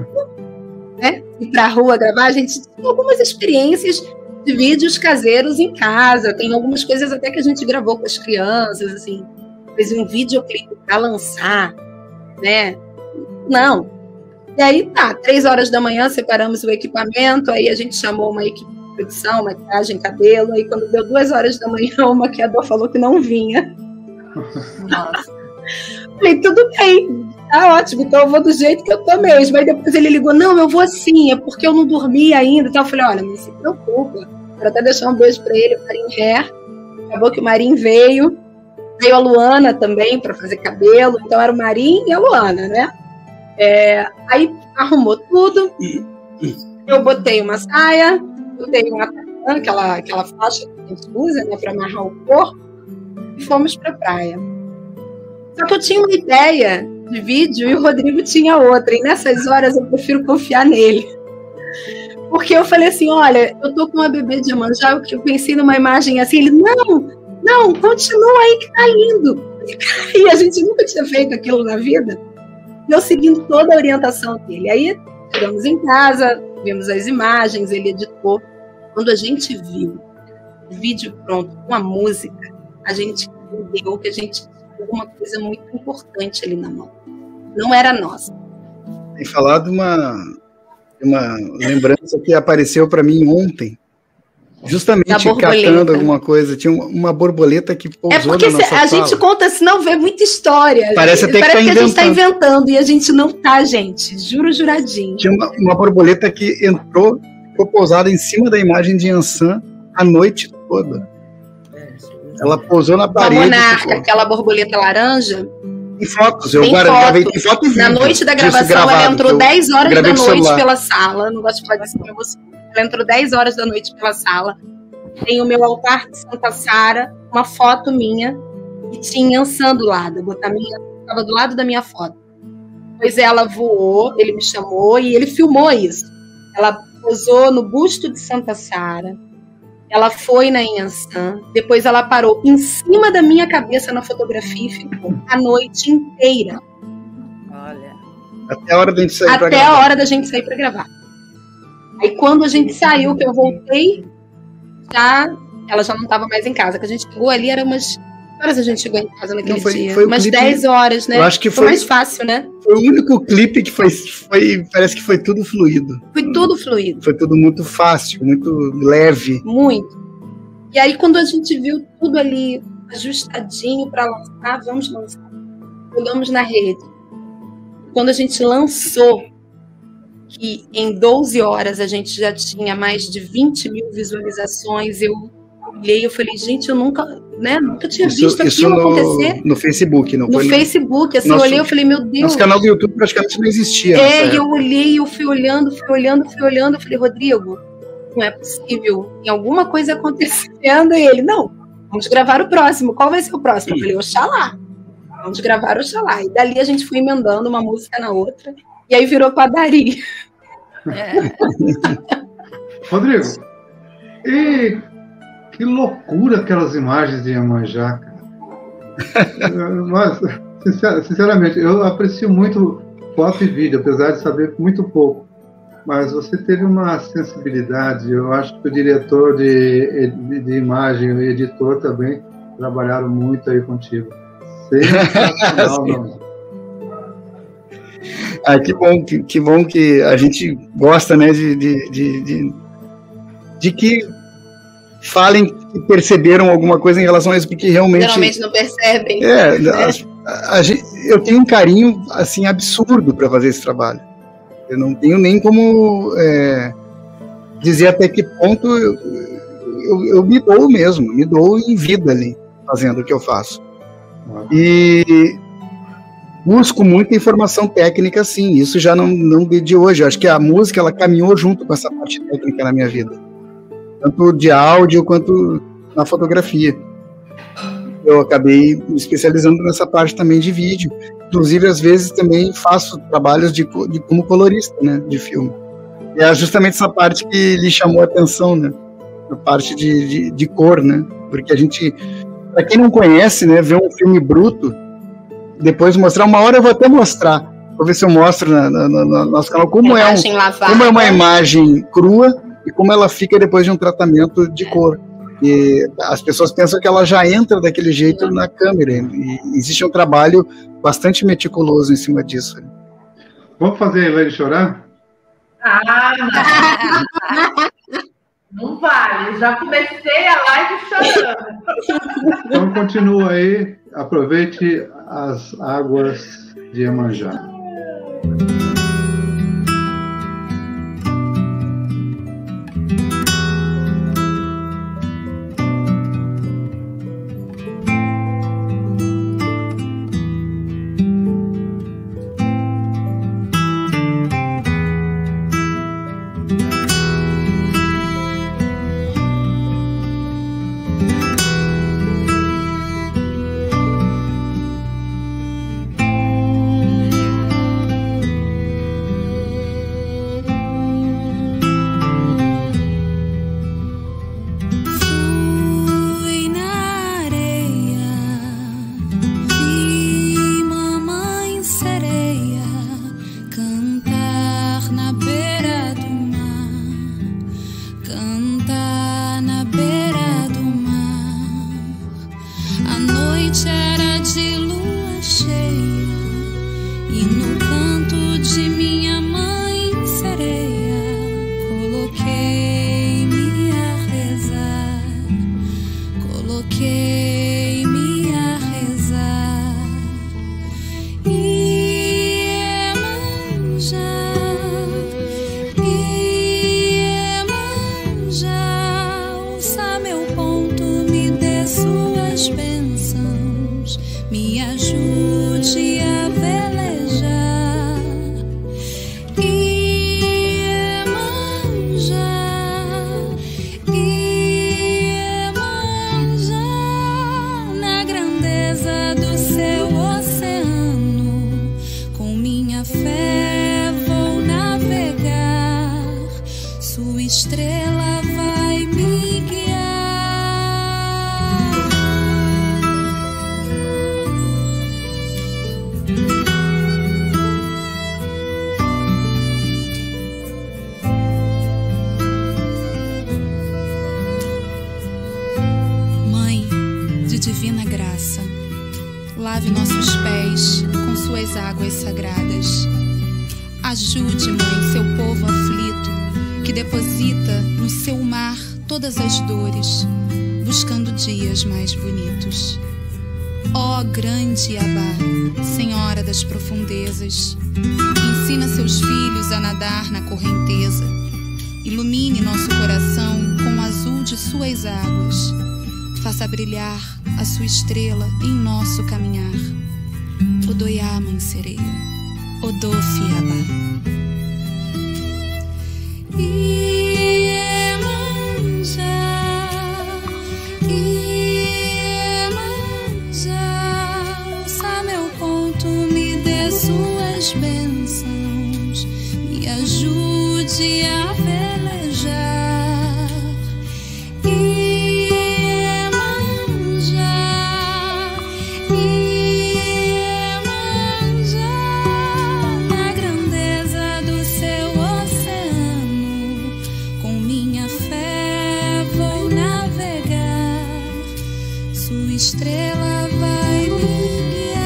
né? Ir para a rua gravar, a gente tinha algumas experiências de vídeos caseiros em casa, tem algumas coisas até que a gente gravou com as crianças, assim, fez um videoclipe para lançar, né? Não. E aí, 3 horas da manhã, separamos o equipamento, aí a gente chamou uma equipe de produção, maquiagem, cabelo, aí quando deu 2 horas da manhã, o maquiador falou que não vinha. Nossa. Falei, tudo bem, tá ótimo, então eu vou do jeito que eu tô mesmo. Aí depois ele ligou, não, eu vou sim, é porque eu não dormi ainda. Então eu falei, olha, não se preocupa. Quero até deixar um beijo pra ele, o Marim Ré. Acabou que o Marim veio, Veio a Luana também para fazer cabelo, então era o Marim e a Luana, né? Aí arrumou tudo, eu botei uma saia, botei uma aquela faixa que a gente usa, né, para amarrar o corpo, e fomos para a praia. Só que eu tinha uma ideia de vídeo e o Rodrigo tinha outra, e nessas horas eu prefiro confiar nele. Porque eu falei assim, olha, eu tô com uma bebê de Iemanjá, eu pensei numa imagem assim, ele, não, continua aí que tá lindo. E a gente nunca tinha feito aquilo na vida, e eu seguindo toda a orientação dele. Aí chegamos em casa, vimos as imagens, ele editou. Quando a gente viu o vídeo pronto com a música, a gente entendeu que a gente tinha alguma coisa muito importante ali na mão. Não era nossa. Tem falado uma lembrança que apareceu para mim ontem, justamente catando alguma coisa. Tinha uma borboleta que pousou na nossa sala. É porque a gente conta, senão vê muita história. Parece até que a gente está inventando, e a gente não tá, gente. Juro, juradinho. Tinha uma borboleta que ficou pousada em cima da imagem de Yansan a noite toda. Ela pousou na parede. A monarca, aquela borboleta laranja. Em fotos, eu gravei em foto e vídeo. Na noite da gravação, ela entrou 10 horas da noite pela sala. Não gosto de falar disso pra você. Ela entrou 10 horas da noite pela sala. Tem o meu altar de Santa Sara, uma foto minha, e tinha Yansan do lado. Estava do lado da minha foto. Depois ela voou, ele me chamou e ele filmou isso. Ela pousou no busto de Santa Sara. Ela foi na Yansan, depois ela parou em cima da minha cabeça na fotografia e ficou a noite inteira. Olha. Até a hora da gente sair para gravar. Até a hora da gente sair para gravar. Aí quando a gente saiu, que eu voltei, ela já não estava mais em casa. Que a gente chegou ali, era umas... Que horas a gente chegou em casa naquele dia? Foi umas 10 horas, né? Eu acho que foi mais fácil, né? Foi o único clipe que parece que foi tudo fluido. Foi tudo fluido. Foi tudo muito fácil, muito leve. Muito. E aí, quando a gente viu tudo ali ajustadinho para lançar, vamos lançar. Jogamos na rede. Quando a gente lançou, que em 12 horas a gente já tinha mais de 20 mil visualizações, eu olhei e falei, gente, eu nunca tinha visto aquilo acontecer. No Facebook, não foi? No Facebook, assim, eu olhei e falei, meu Deus. Nosso canal do YouTube praticamente não existia. E eu olhei, eu fui olhando, eu falei, Rodrigo, não é possível, tem alguma coisa acontecendo. E ele, não, vamos gravar o próximo. Qual vai ser o próximo? Eu falei, Oxalá. Vamos gravar Oxalá. E dali a gente foi emendando uma música na outra, e aí virou padaria. Rodrigo, que loucura aquelas imagens de Iemanjá, cara. Mas, sinceramente, eu aprecio muito foto e vídeo, apesar de saber muito pouco. Mas você teve uma sensibilidade, eu acho que o diretor de imagem e o editor também trabalharam muito aí contigo. Sensacional, não. Que bom que a gente gosta, né, de que falem que perceberam alguma coisa em relação a isso, porque realmente... Geralmente não percebem. Eu tenho um carinho, assim, absurdo para fazer esse trabalho. Eu não tenho nem como dizer até que ponto eu me dou mesmo, me dou em vida ali, fazendo o que eu faço. E busco muita informação técnica, sim, isso já não de hoje. Eu acho que a música, ela caminhou junto com essa parte técnica na minha vida. Tanto de áudio quanto na fotografia. Eu acabei me especializando nessa parte também de vídeo. Inclusive, às vezes, também faço trabalhos como colorista, né, de filme. E é justamente essa parte que lhe chamou a atenção, né? A parte de cor, né? Porque a gente, para quem não conhece, né, ver um filme bruto, depois mostrar, uma hora eu vou até mostrar, vou ver se eu mostro no nosso canal como é uma imagem crua, e como ela fica depois de um tratamento de cor. E as pessoas pensam que ela já entra daquele jeito na câmera, e existe um trabalho bastante meticuloso em cima disso. Vamos fazer a Elaine chorar? Não vale, já comecei a live chorando. Então continua aí, aproveite as águas de Iemanjá. estrela vai me guiar. Mãe de divina graça, lave nossos pés com suas águas sagradas. Ajude, Mãe, seu povo aflito, que deposita no seu mar todas as dores, buscando dias mais bonitos. Ó grande Abá, Senhora das profundezas, ensina seus filhos a nadar na correnteza. Ilumine nosso coração com o azul de suas águas. Faça brilhar a sua estrela em nosso caminhar. Odoiá, Mãe Sereia, Odofi Abá. Iemanjá, Iemanjá, ouça meu ponto, me dê suas bênçãos, me ajude a velejar. Iemanjá, Iemanjá, na grandeza do seu oceano, com minha fé vou navegar, sua estrela vai me guiar.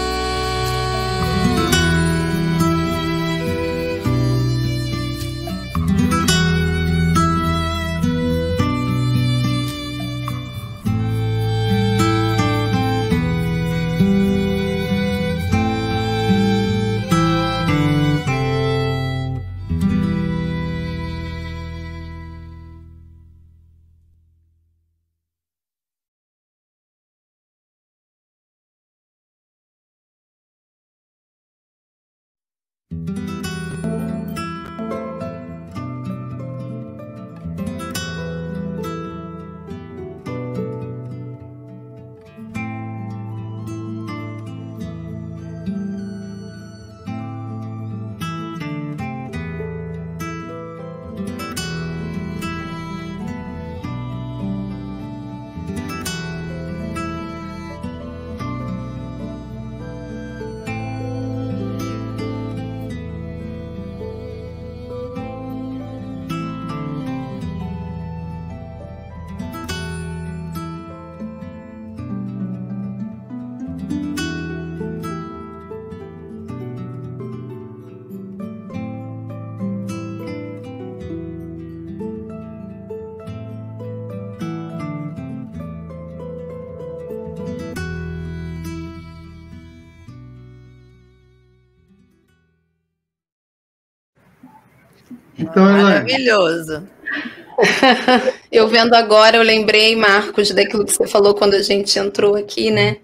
Então, maravilhoso. Eu vendo agora, eu lembrei, Marcos, daquilo que você falou quando a gente entrou aqui, né?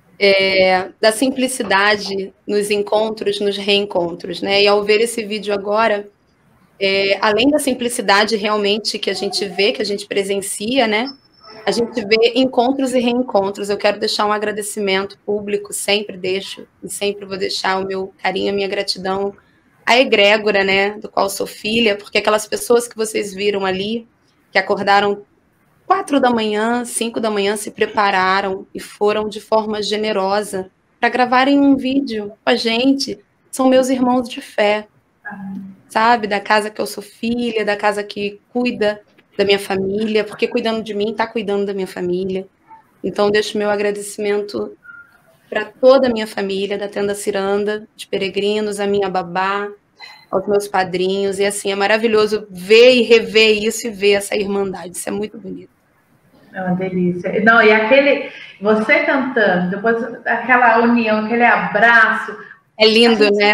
Da simplicidade nos encontros, nos reencontros, né? E ao ver esse vídeo agora, além da simplicidade realmente que a gente vê, que a gente presencia, né? A gente vê encontros e reencontros. Eu quero deixar um agradecimento público, sempre deixo, e sempre vou deixar o meu carinho, a minha gratidão à egrégora, né, do qual sou filha, porque aquelas pessoas que vocês viram ali, que acordaram 4 da manhã, 5 da manhã, se prepararam e foram de forma generosa para gravarem um vídeo com a gente, são meus irmãos de fé, sabe, da casa que eu sou filha, da casa que cuida da minha família, porque cuidando de mim, está cuidando da minha família. Então, deixo meu agradecimento para toda a minha família, da Tenda Ciranda, de peregrinos, a minha babá, aos meus padrinhos, e assim, é maravilhoso ver e rever isso e ver essa irmandade, isso é muito bonito. É uma delícia. Não, e aquele, você cantando, depois aquela união, aquele abraço. É lindo, né?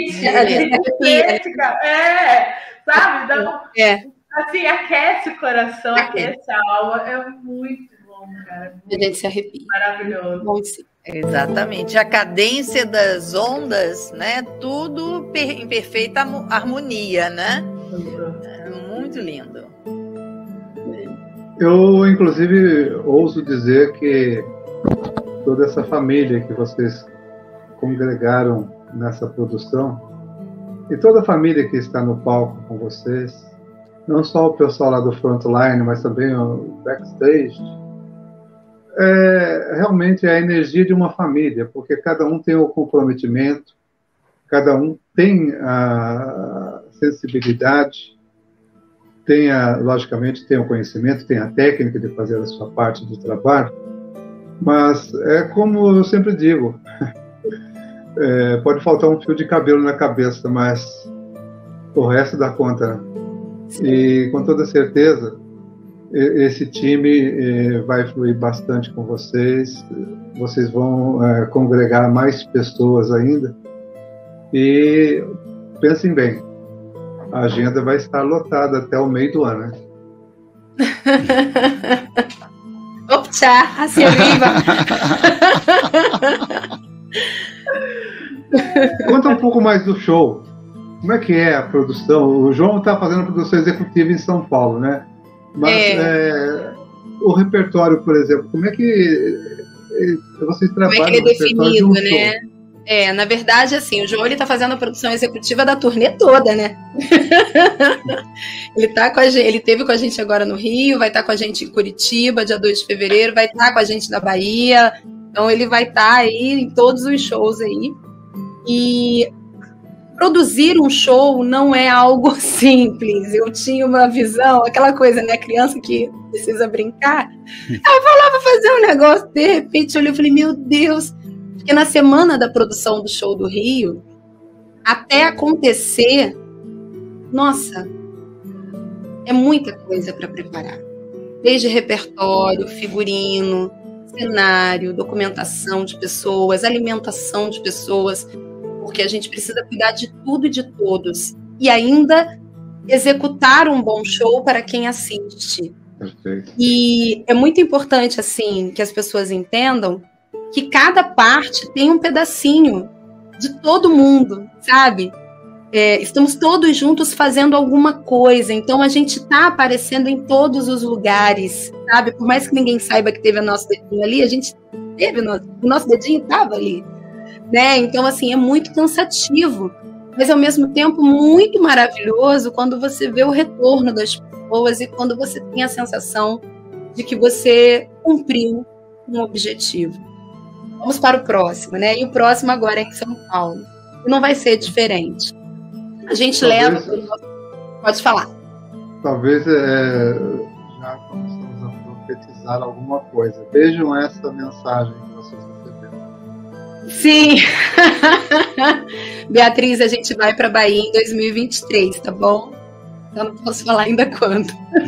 Sabe? Assim, aquece o coração, aquece a alma, é muito bom, cara. A gente se arrepia. Maravilhoso. Bom, sim. Exatamente, a cadência das ondas, né? Tudo em perfeita harmonia, né? É muito lindo. Eu, inclusive, ouso dizer que toda essa família que vocês congregaram nessa produção, e toda a família que está no palco com vocês, não só o pessoal lá do frontline, mas também o backstage, realmente é a energia de uma família, porque cada um tem o comprometimento, cada um tem a sensibilidade, logicamente, tem o conhecimento, tem a técnica de fazer a sua parte do trabalho, mas é como eu sempre digo, pode faltar um fio de cabelo na cabeça, mas o resto dá conta. E com toda certeza, esse time vai fluir bastante com vocês, vocês vão congregar mais pessoas ainda, e pensem bem, a agenda vai estar lotada até o meio do ano, né? Optcha, hacia arriba. Conta um pouco mais do show. Como é que é a produção? O João está fazendo a produção executiva em São Paulo, né? Mas o repertório, por exemplo, como é que vocês trabalham? Como é que ele é definido, né? Na verdade, assim, o João está fazendo a produção executiva da turnê toda, né? Ele teve com a gente agora no Rio, vai estar com a gente em Curitiba, dia 2 de fevereiro, vai estar com a gente na Bahia, então ele vai estar aí em todos os shows aí. E produzir um show não é algo simples. Eu tinha uma visão, aquela coisa, né? Criança que precisa brincar. Eu falava fazer um negócio, de repente eu olhei e falei, meu Deus. Porque na semana da produção do show do Rio, até acontecer, nossa, é muita coisa para preparar. Desde repertório, figurino, cenário, documentação de pessoas, alimentação de pessoas, porque a gente precisa cuidar de tudo e de todos. E ainda executar um bom show para quem assiste. Perfeito. E é muito importante, assim, que as pessoas entendam que cada parte tem um pedacinho de todo mundo, sabe? Estamos todos juntos fazendo alguma coisa, então a gente está aparecendo em todos os lugares, sabe? Por mais que ninguém saiba que teve o nosso dedinho ali, a gente teve, o nosso dedinho estava ali, né? Então, assim, é muito cansativo, mas ao mesmo tempo muito maravilhoso quando você vê o retorno das pessoas e quando você tem a sensação de que você cumpriu um objetivo. Vamos para o próximo, né? E o próximo agora é em São Paulo. E não vai ser diferente. A gente leva... Pode falar. Talvez já começamos a profetizar alguma coisa. Vejam essa mensagem que vocês receberam. Sim! Beatriz, a gente vai para a Bahia em 2023, tá bom? Eu não posso falar ainda quando.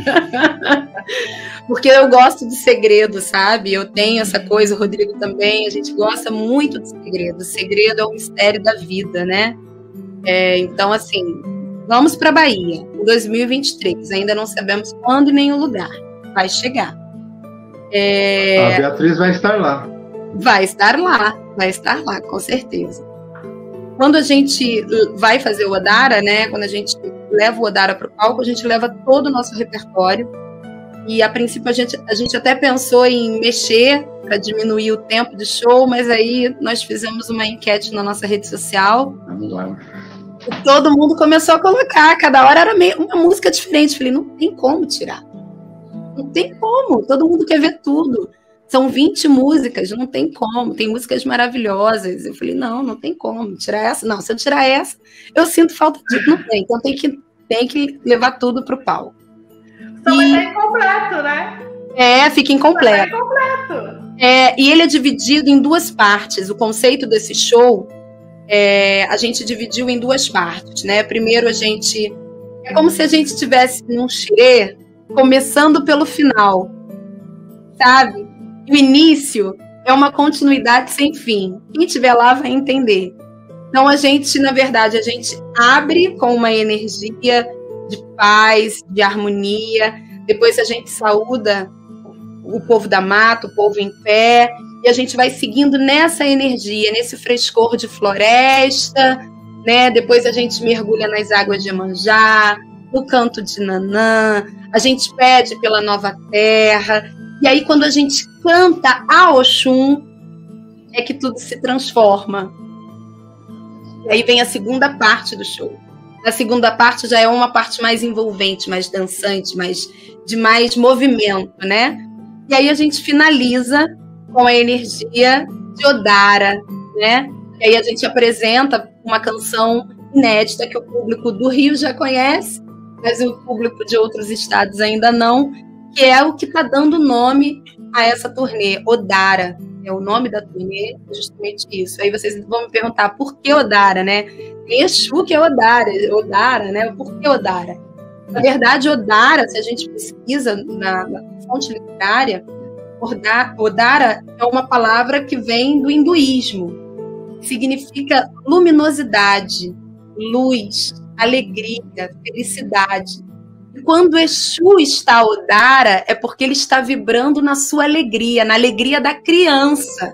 Porque eu gosto de segredo, sabe? Eu tenho essa coisa, o Rodrigo também, a gente gosta muito de segredo. O segredo é o mistério da vida, né? Então, assim, vamos para a Bahia em 2023. Ainda não sabemos quando e nem o lugar. Vai chegar. A Beatriz vai estar lá. Vai estar lá, com certeza. Quando a gente vai fazer o Odara, né? Quando a gente leva o Odara para o palco, a gente leva todo o nosso repertório. E, a princípio, a gente até pensou em mexer para diminuir o tempo de show, mas aí nós fizemos uma enquete na nossa rede social. Vamos lá. E todo mundo começou a colocar, cada hora era uma música diferente. Falei, não tem como tirar. Não tem como, todo mundo quer ver tudo. São 20 músicas, não tem como. Tem músicas maravilhosas. Eu falei, não tem como. Tirar essa? Não, se eu tirar essa, eu sinto falta de... Não tem, então tem que levar tudo para o palco. Só vai estar incompleto, né? Fica incompleto. Vai estar incompleto. E ele é dividido em duas partes. O conceito desse show, a gente dividiu em duas partes, né? Primeiro, é como se a gente estivesse num xirê, começando pelo final, sabe? O início é uma continuidade sem fim. Quem estiver lá vai entender. Então, na verdade, a gente abre com uma energia de paz, de harmonia. Depois a gente saúda o povo da mata, o povo em pé, e a gente vai seguindo nessa energia, nesse frescor de floresta, né? Depois a gente mergulha nas águas de Iemanjá, no canto de Nanã, a gente pede pela nova terra, e aí quando a gente canta a Oxum, é que tudo se transforma. E aí vem a segunda parte do show, A segunda parte já é uma parte mais envolvente, mais dançante, de mais movimento, né? E aí a gente finaliza com a energia de Odara, né? E aí a gente apresenta uma canção inédita que o público do Rio já conhece, mas o público de outros estados ainda não, que é o que está dando nome a essa turnê, Odara. É o nome da turnê, é justamente isso. Aí vocês vão me perguntar por que Odara, né? Tem Exu que é Odara, né? Por que Odara? Na verdade, Odara, se a gente pesquisa na fonte literária, Odara é uma palavra que vem do hinduísmo. Significa luminosidade, luz, alegria, felicidade. E quando Exu está Odara, é porque ele está vibrando na sua alegria, na alegria da criança.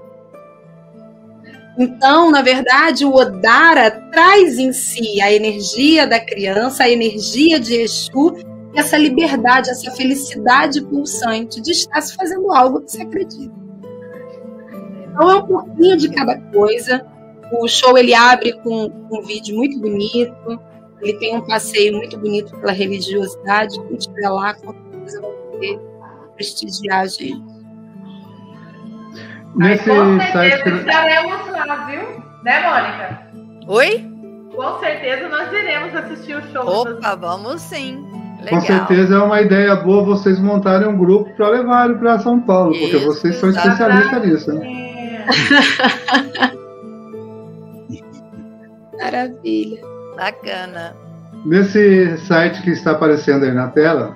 Então, na verdade, o Odara traz em si a energia da criança, a energia de Exu, essa liberdade, essa felicidade pulsante de estar se fazendo algo que se acredita. Então, é um pouquinho de cada coisa. O show ele abre com um vídeo muito bonito, ele tem um passeio muito bonito pela religiosidade. Quem estiver lá, com certeza vai poder prestigiar a gente. Nesse com certeza estaremos lá, viu? Né, Mônica? Oi? Com certeza nós iremos assistir o show. Opa, vamos sim. Legal. Com certeza é uma ideia boa vocês montarem um grupo para levarem para São Paulo, porque vocês são especialistas nisso, né? Maravilha. Bacana. Nesse site que está aparecendo aí na tela,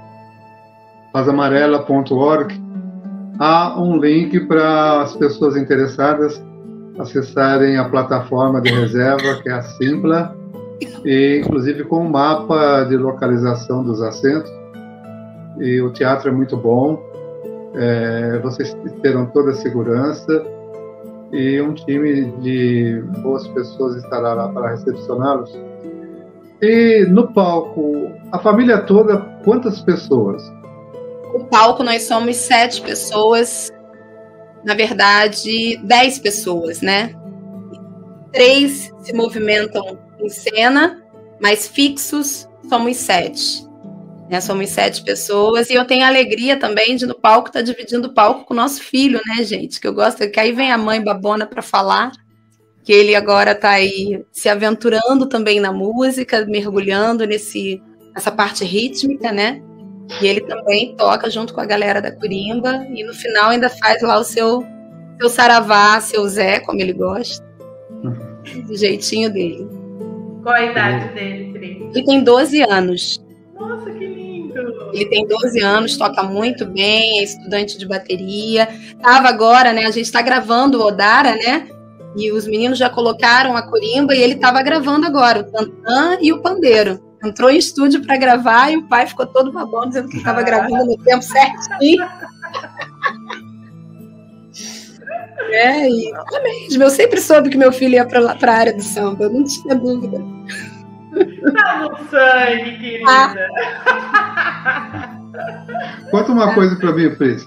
pazamarela.org, há um link para as pessoas interessadas acessarem a plataforma de reserva, que é a Simpla, e inclusive com um mapa de localização dos assentos. E o teatro é muito bom, vocês terão toda a segurança e um time de boas pessoas estará lá para recepcioná-los. E no palco, a família toda, quantas pessoas? O palco nós somos 7 pessoas, na verdade 10 pessoas, né? 3 se movimentam em cena, mas fixos somos 7. Né? Somos 7 pessoas e eu tenho a alegria também de no palco estar dividindo o palco com o nosso filho, né, gente? Que eu gosto, que aí vem a mãe babona para falar, que ele agora está aí se aventurando também na música, mergulhando nessa parte rítmica, né? E ele também toca junto com a galera da Curimba e no final ainda faz lá o seu saravá, seu Zé, como ele gosta, do jeitinho dele. Qual a idade dele, Pri? Ele tem 12 anos. Nossa, que lindo! Ele tem 12 anos, toca muito bem, é estudante de bateria. Tava agora, né? A gente está gravando o Odara, né? E os meninos já colocaram a Curimba e ele estava gravando agora o tantã e o pandeiro. Entrou em estúdio para gravar e o pai ficou todo babão dizendo que estava gravando no tempo certinho. E é mesmo. Eu sempre soube que meu filho ia para a área do samba, eu não tinha dúvida. Tá no sangue, querida. Conta uma coisa para mim, Fris.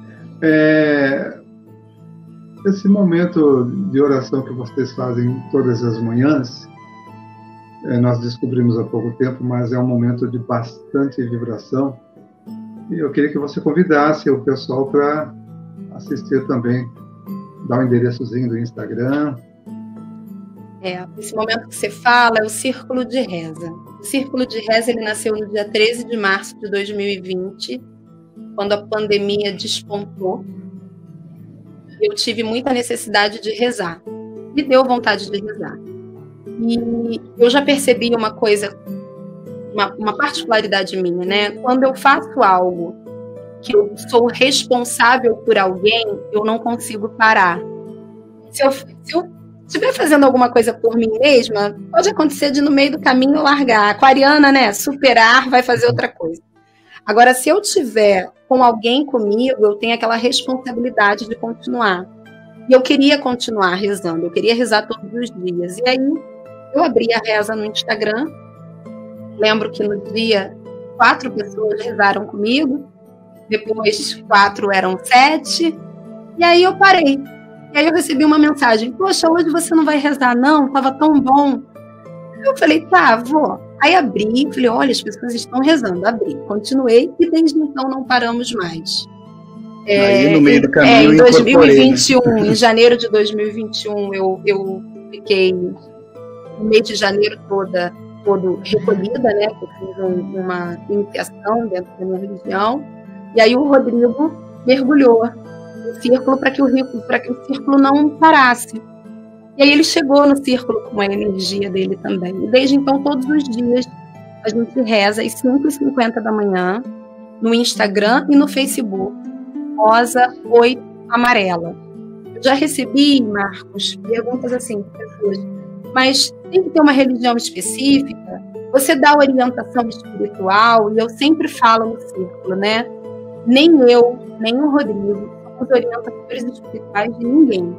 Esse momento de oração que vocês fazem todas as manhãs, nós descobrimos há pouco tempo, mas é um momento de bastante vibração. E eu queria que você convidasse o pessoal para assistir também. Dá um endereçozinho do Instagram. Esse momento que você fala é o Círculo de Reza. O Círculo de Reza ele nasceu no dia 13 de março de 2020, quando a pandemia despontou. Eu tive muita necessidade de rezar. Me deu vontade de rezar. E eu já percebi uma coisa, uma particularidade minha, né? Quando eu faço algo que eu sou responsável por alguém, eu não consigo parar. Se eu estiver fazendo alguma coisa por mim mesma, pode acontecer de no meio do caminho eu largar. Aquariana, né? Superar, vai fazer outra coisa. Agora, se eu tiver com alguém comigo, eu tenho aquela responsabilidade de continuar. E eu queria continuar rezando, eu queria rezar todos os dias. E aí, eu abri a reza no Instagram. Lembro que no dia 4 pessoas rezaram comigo, depois 4 eram 7, e aí eu parei. E aí eu recebi uma mensagem: poxa, hoje você não vai rezar não? Estava tão bom. Eu falei, tá, vou. Aí abri, falei, olha, as pessoas estão rezando. Abri, continuei e desde então não paramos mais. Aí no meio do caminho em 2021, né? Em janeiro de 2021, eu fiquei no mês de janeiro todo recolhida, né? Eu fiz uma iniciação dentro da minha religião. E aí o Rodrigo mergulhou no círculo para que o círculo não parasse. E aí ele chegou no círculo com a energia dele também. E desde então, todos os dias, a gente reza às 5h50 da manhã, no Instagram e no Facebook, Rosa 8 Amarela. Eu já recebi, Marcos, perguntas assim, pessoas, mas tem que ter uma religião específica? Você dá orientação espiritual? E eu sempre falo no círculo, né? Nem eu, nem o Rodrigo somos orientadores espirituais de ninguém.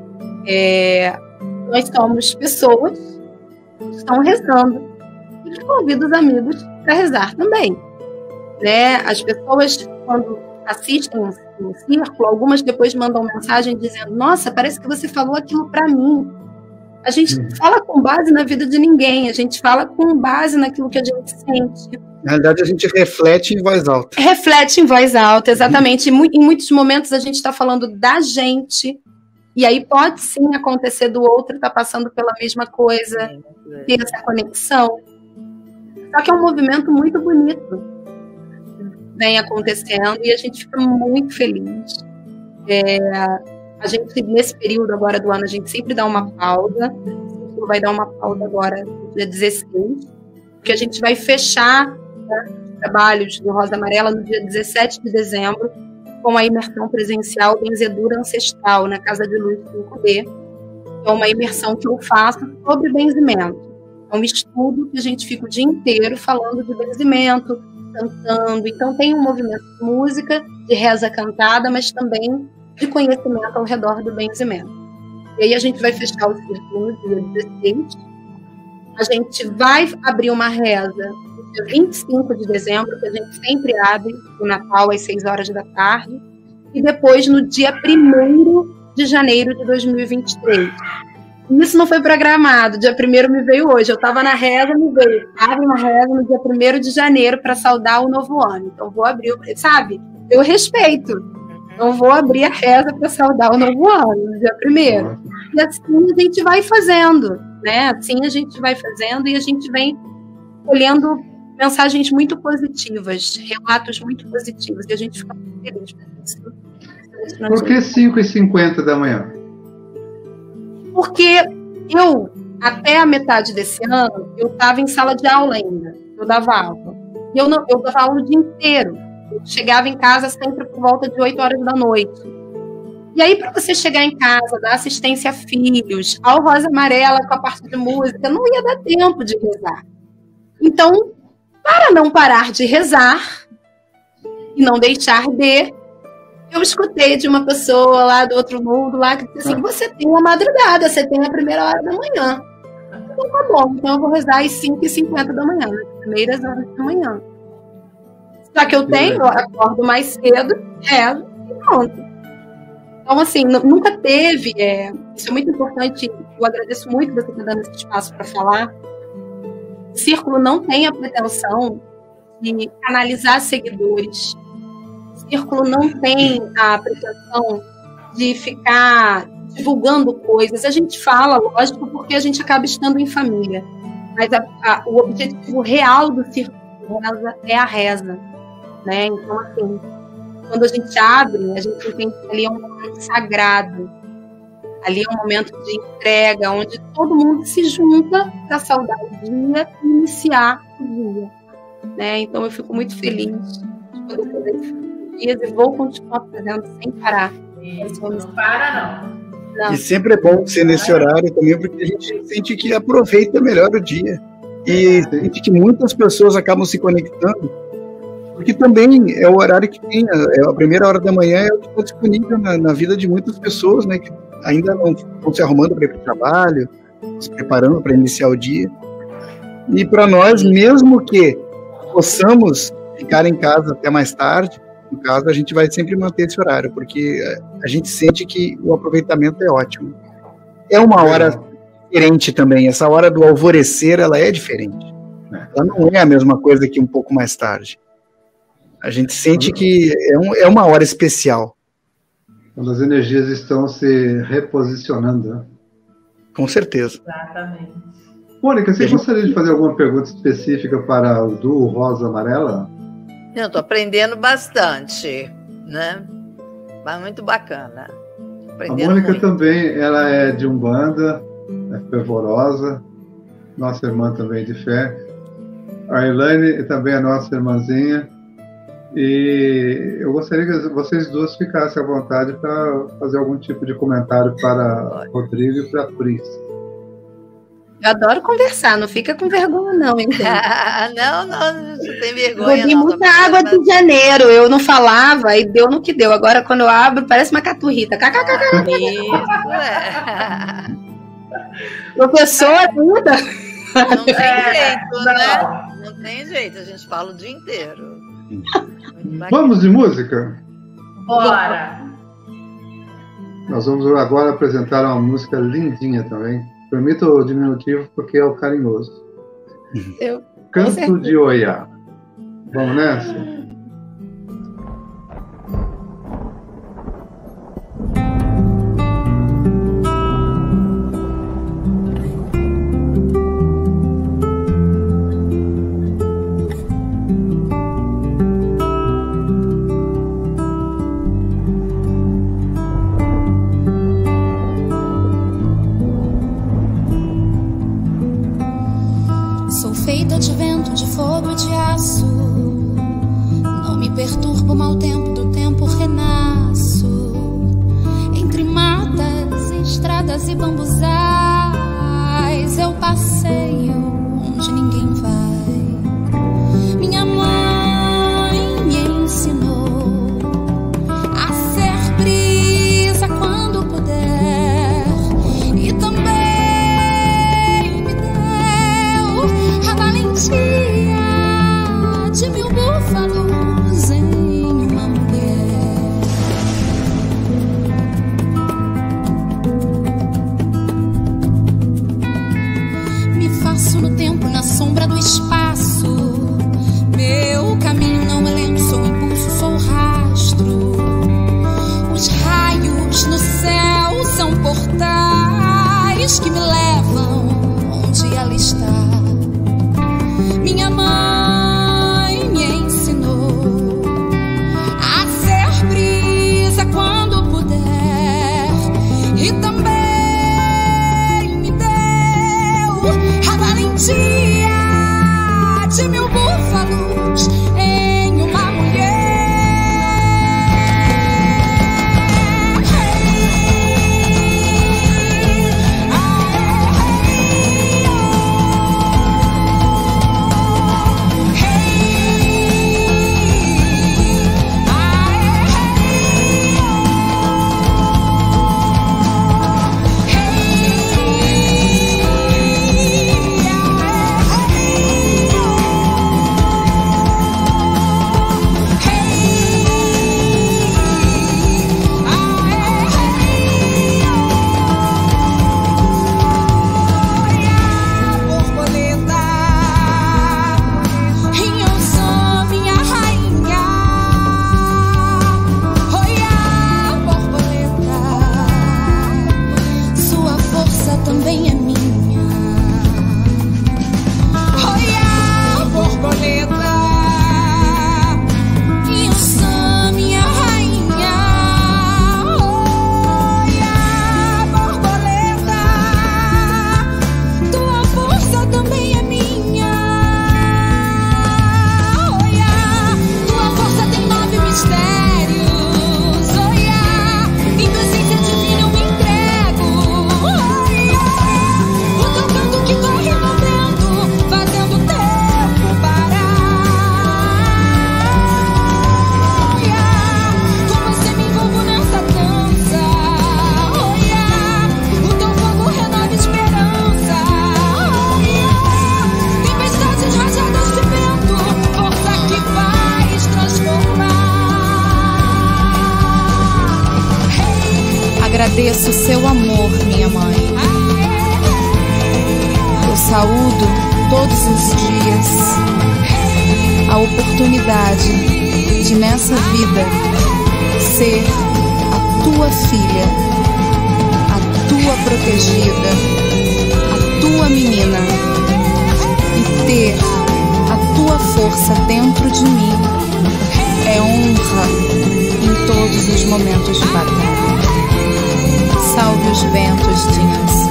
Nós somos pessoas que estão rezando e que convidam os amigos para rezar também, né? As pessoas, quando assistem no círculo, algumas depois mandam mensagem dizendo: nossa, parece que você falou aquilo para mim. A gente fala com base na vida de ninguém, a gente fala com base naquilo que a gente sente. Na realidade, a gente reflete em voz alta. Reflete em voz alta, exatamente. Em muitos momentos a gente está falando da gente, e aí pode sim acontecer do outro estar passando pela mesma coisa, ter essa conexão. Só que é um movimento muito bonito que vem acontecendo e a gente fica muito feliz. A gente, nesse período agora do ano, a gente sempre dá uma pausa. O ciclo vai dar uma pausa agora no dia 16, porque a gente vai fechar, né, os trabalhos do Rosa Amarela no dia 17 de dezembro, com a imersão presencial Benzedura Ancestral, na Casa de Luz 5D. É uma imersão que eu faço sobre benzimento. É um estudo que a gente fica o dia inteiro falando de benzimento, cantando. Então tem um movimento de música, de reza cantada, mas também de conhecimento ao redor do benzimento. E aí a gente vai fechar o círculo no dia 16. A gente vai abrir uma reza no dia 25 de dezembro, que a gente sempre abre o Natal às 6 horas da tarde. E depois no dia 1º de janeiro de 2023. Isso não foi programado. Dia 1º me veio hoje. Eu estava na reza, me veio. Abre uma reza no dia 1º de janeiro para saudar o novo ano. Então vou abrir, sabe? Eu respeito. Então, vou abrir a reza para saudar o novo ano, no dia 1º. E assim a gente vai fazendo, né? Assim a gente vai fazendo e a gente vem colhendo mensagens muito positivas, relatos muito positivos, e a gente fica muito feliz por isso. Por que 5h50 da manhã? Porque eu, até a metade desse ano, eu estava em sala de aula ainda. Eu dava aula. E eu dava aula o dia inteiro. Eu chegava em casa sempre por volta de 8 horas da noite. E aí, para você chegar em casa, dar assistência a filhos, ao Rosa Amarela com a parte de música, não ia dar tempo de rezar. Então, para não parar de rezar e não deixar de, eu escutei de uma pessoa lá do outro mundo, lá, que disse assim: você tem a madrugada, você tem a 1ª hora da manhã. Então, tá bom, então eu vou rezar às 5h50 da manhã, nas primeiras horas da manhã. Só que eu acordo mais cedo, rezo e pronto. Então, assim, nunca teve, isso é muito importante, eu agradeço muito você ter dado esse espaço para falar. O Círculo não tem a pretensão de canalizar seguidores. O Círculo não tem a pretensão de ficar divulgando coisas. A gente fala, lógico, porque a gente acaba estando em família. Mas o objetivo real do Círculo é a reza. Né? Então, assim, quando a gente abre, a gente entende que ali é um momento sagrado, ali é um momento de entrega, onde todo mundo se junta para saudar o dia e iniciar o dia. Né? Então, eu fico muito feliz de poder fazer esses dias e vou continuar fazendo sem parar. Não para, não. E sempre é bom ser nesse horário também, porque a gente sente que aproveita melhor o dia. E sente que muitas pessoas acabam se conectando. Porque também é o horário que tem, a 1ª hora da manhã é o que está disponível na vida de muitas pessoas, né, que ainda não estão se arrumando para ir para o trabalho, se preparando para iniciar o dia. E para nós, mesmo que possamos ficar em casa até mais tarde, no caso, a gente vai sempre manter esse horário, porque a gente sente que o aproveitamento é ótimo. É uma hora diferente também. Essa hora do alvorecer, ela é diferente. Ela não é a mesma coisa que um pouco mais tarde. A gente sente que é uma hora especial. Quando as energias estão se reposicionando, né? Com certeza. Exatamente. Mônica, você gostaria de fazer alguma pergunta específica para o duo Rosa Amarela? Eu estou aprendendo bastante, né? Mas muito bacana. A Mônica também, ela é de Umbanda, é fervorosa, nossa irmã também de fé. A Elaine também é nossa irmãzinha. E eu gostaria que vocês duas ficassem à vontade para fazer algum tipo de comentário para Rodrigo e para a Cris. Eu adoro conversar, não fica com vergonha, não, hein? Não tem vergonha. Eu bebi muita água de janeiro, eu não falava e deu no que deu. Agora, quando eu abro, parece uma caturrita. Isso, é. Professora, muda. Não tem jeito, né? Não tem jeito, a gente fala o dia inteiro. Vamos de música? Bora! Nós vamos agora apresentar uma música lindinha também. Permita o diminutivo porque é o carinhoso. Canto de Oiá. Vamos nessa? Feita de vento, de fogo e de aço, não me perturba o mau tempo, do tempo renasço. Entre matas, estradas e bambuzais, eu passeio onde ninguém vai. Minha mãe me ensinou a ser brisa quando puder, e também de 1000 búfalos em uma mulher. Me faço no tempo, na sombra do espaço. Meu caminho não é lento, sou impulso, sou rastro. Os raios no céu são portais que me levam onde ela está. Minha mãe me ensinou a ser brisa quando puder, e também me deu a valentia de 1000 búfalos em uma mulher. Agradeço seu amor, minha mãe. saúdo todos os dias a oportunidade de nessa vida ser a tua filha, a tua protegida, a tua menina e ter a tua força dentro de mim é honra em todos os momentos de batalha. Salve os ventos de Ansi.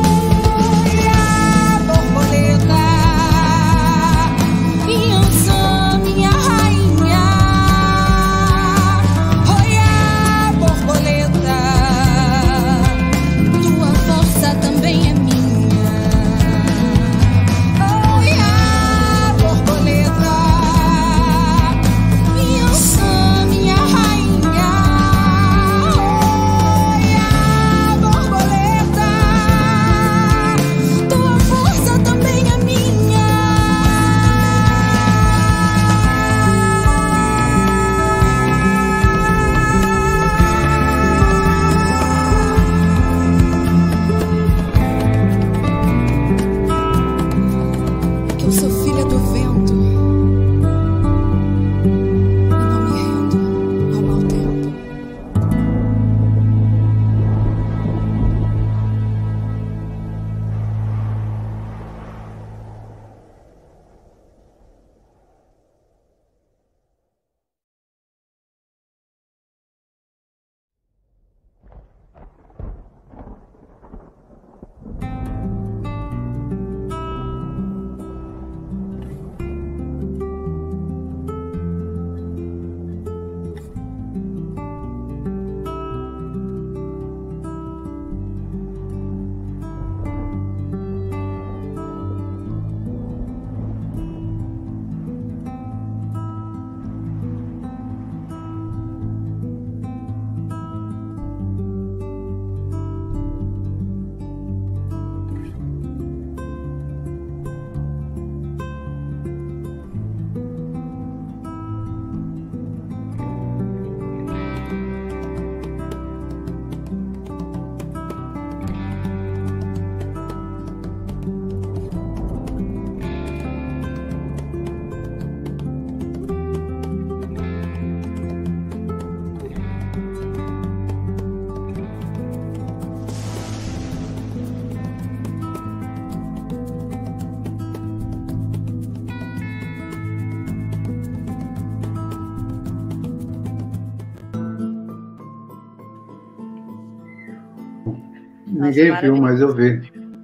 Ninguém viu, mas eu vi.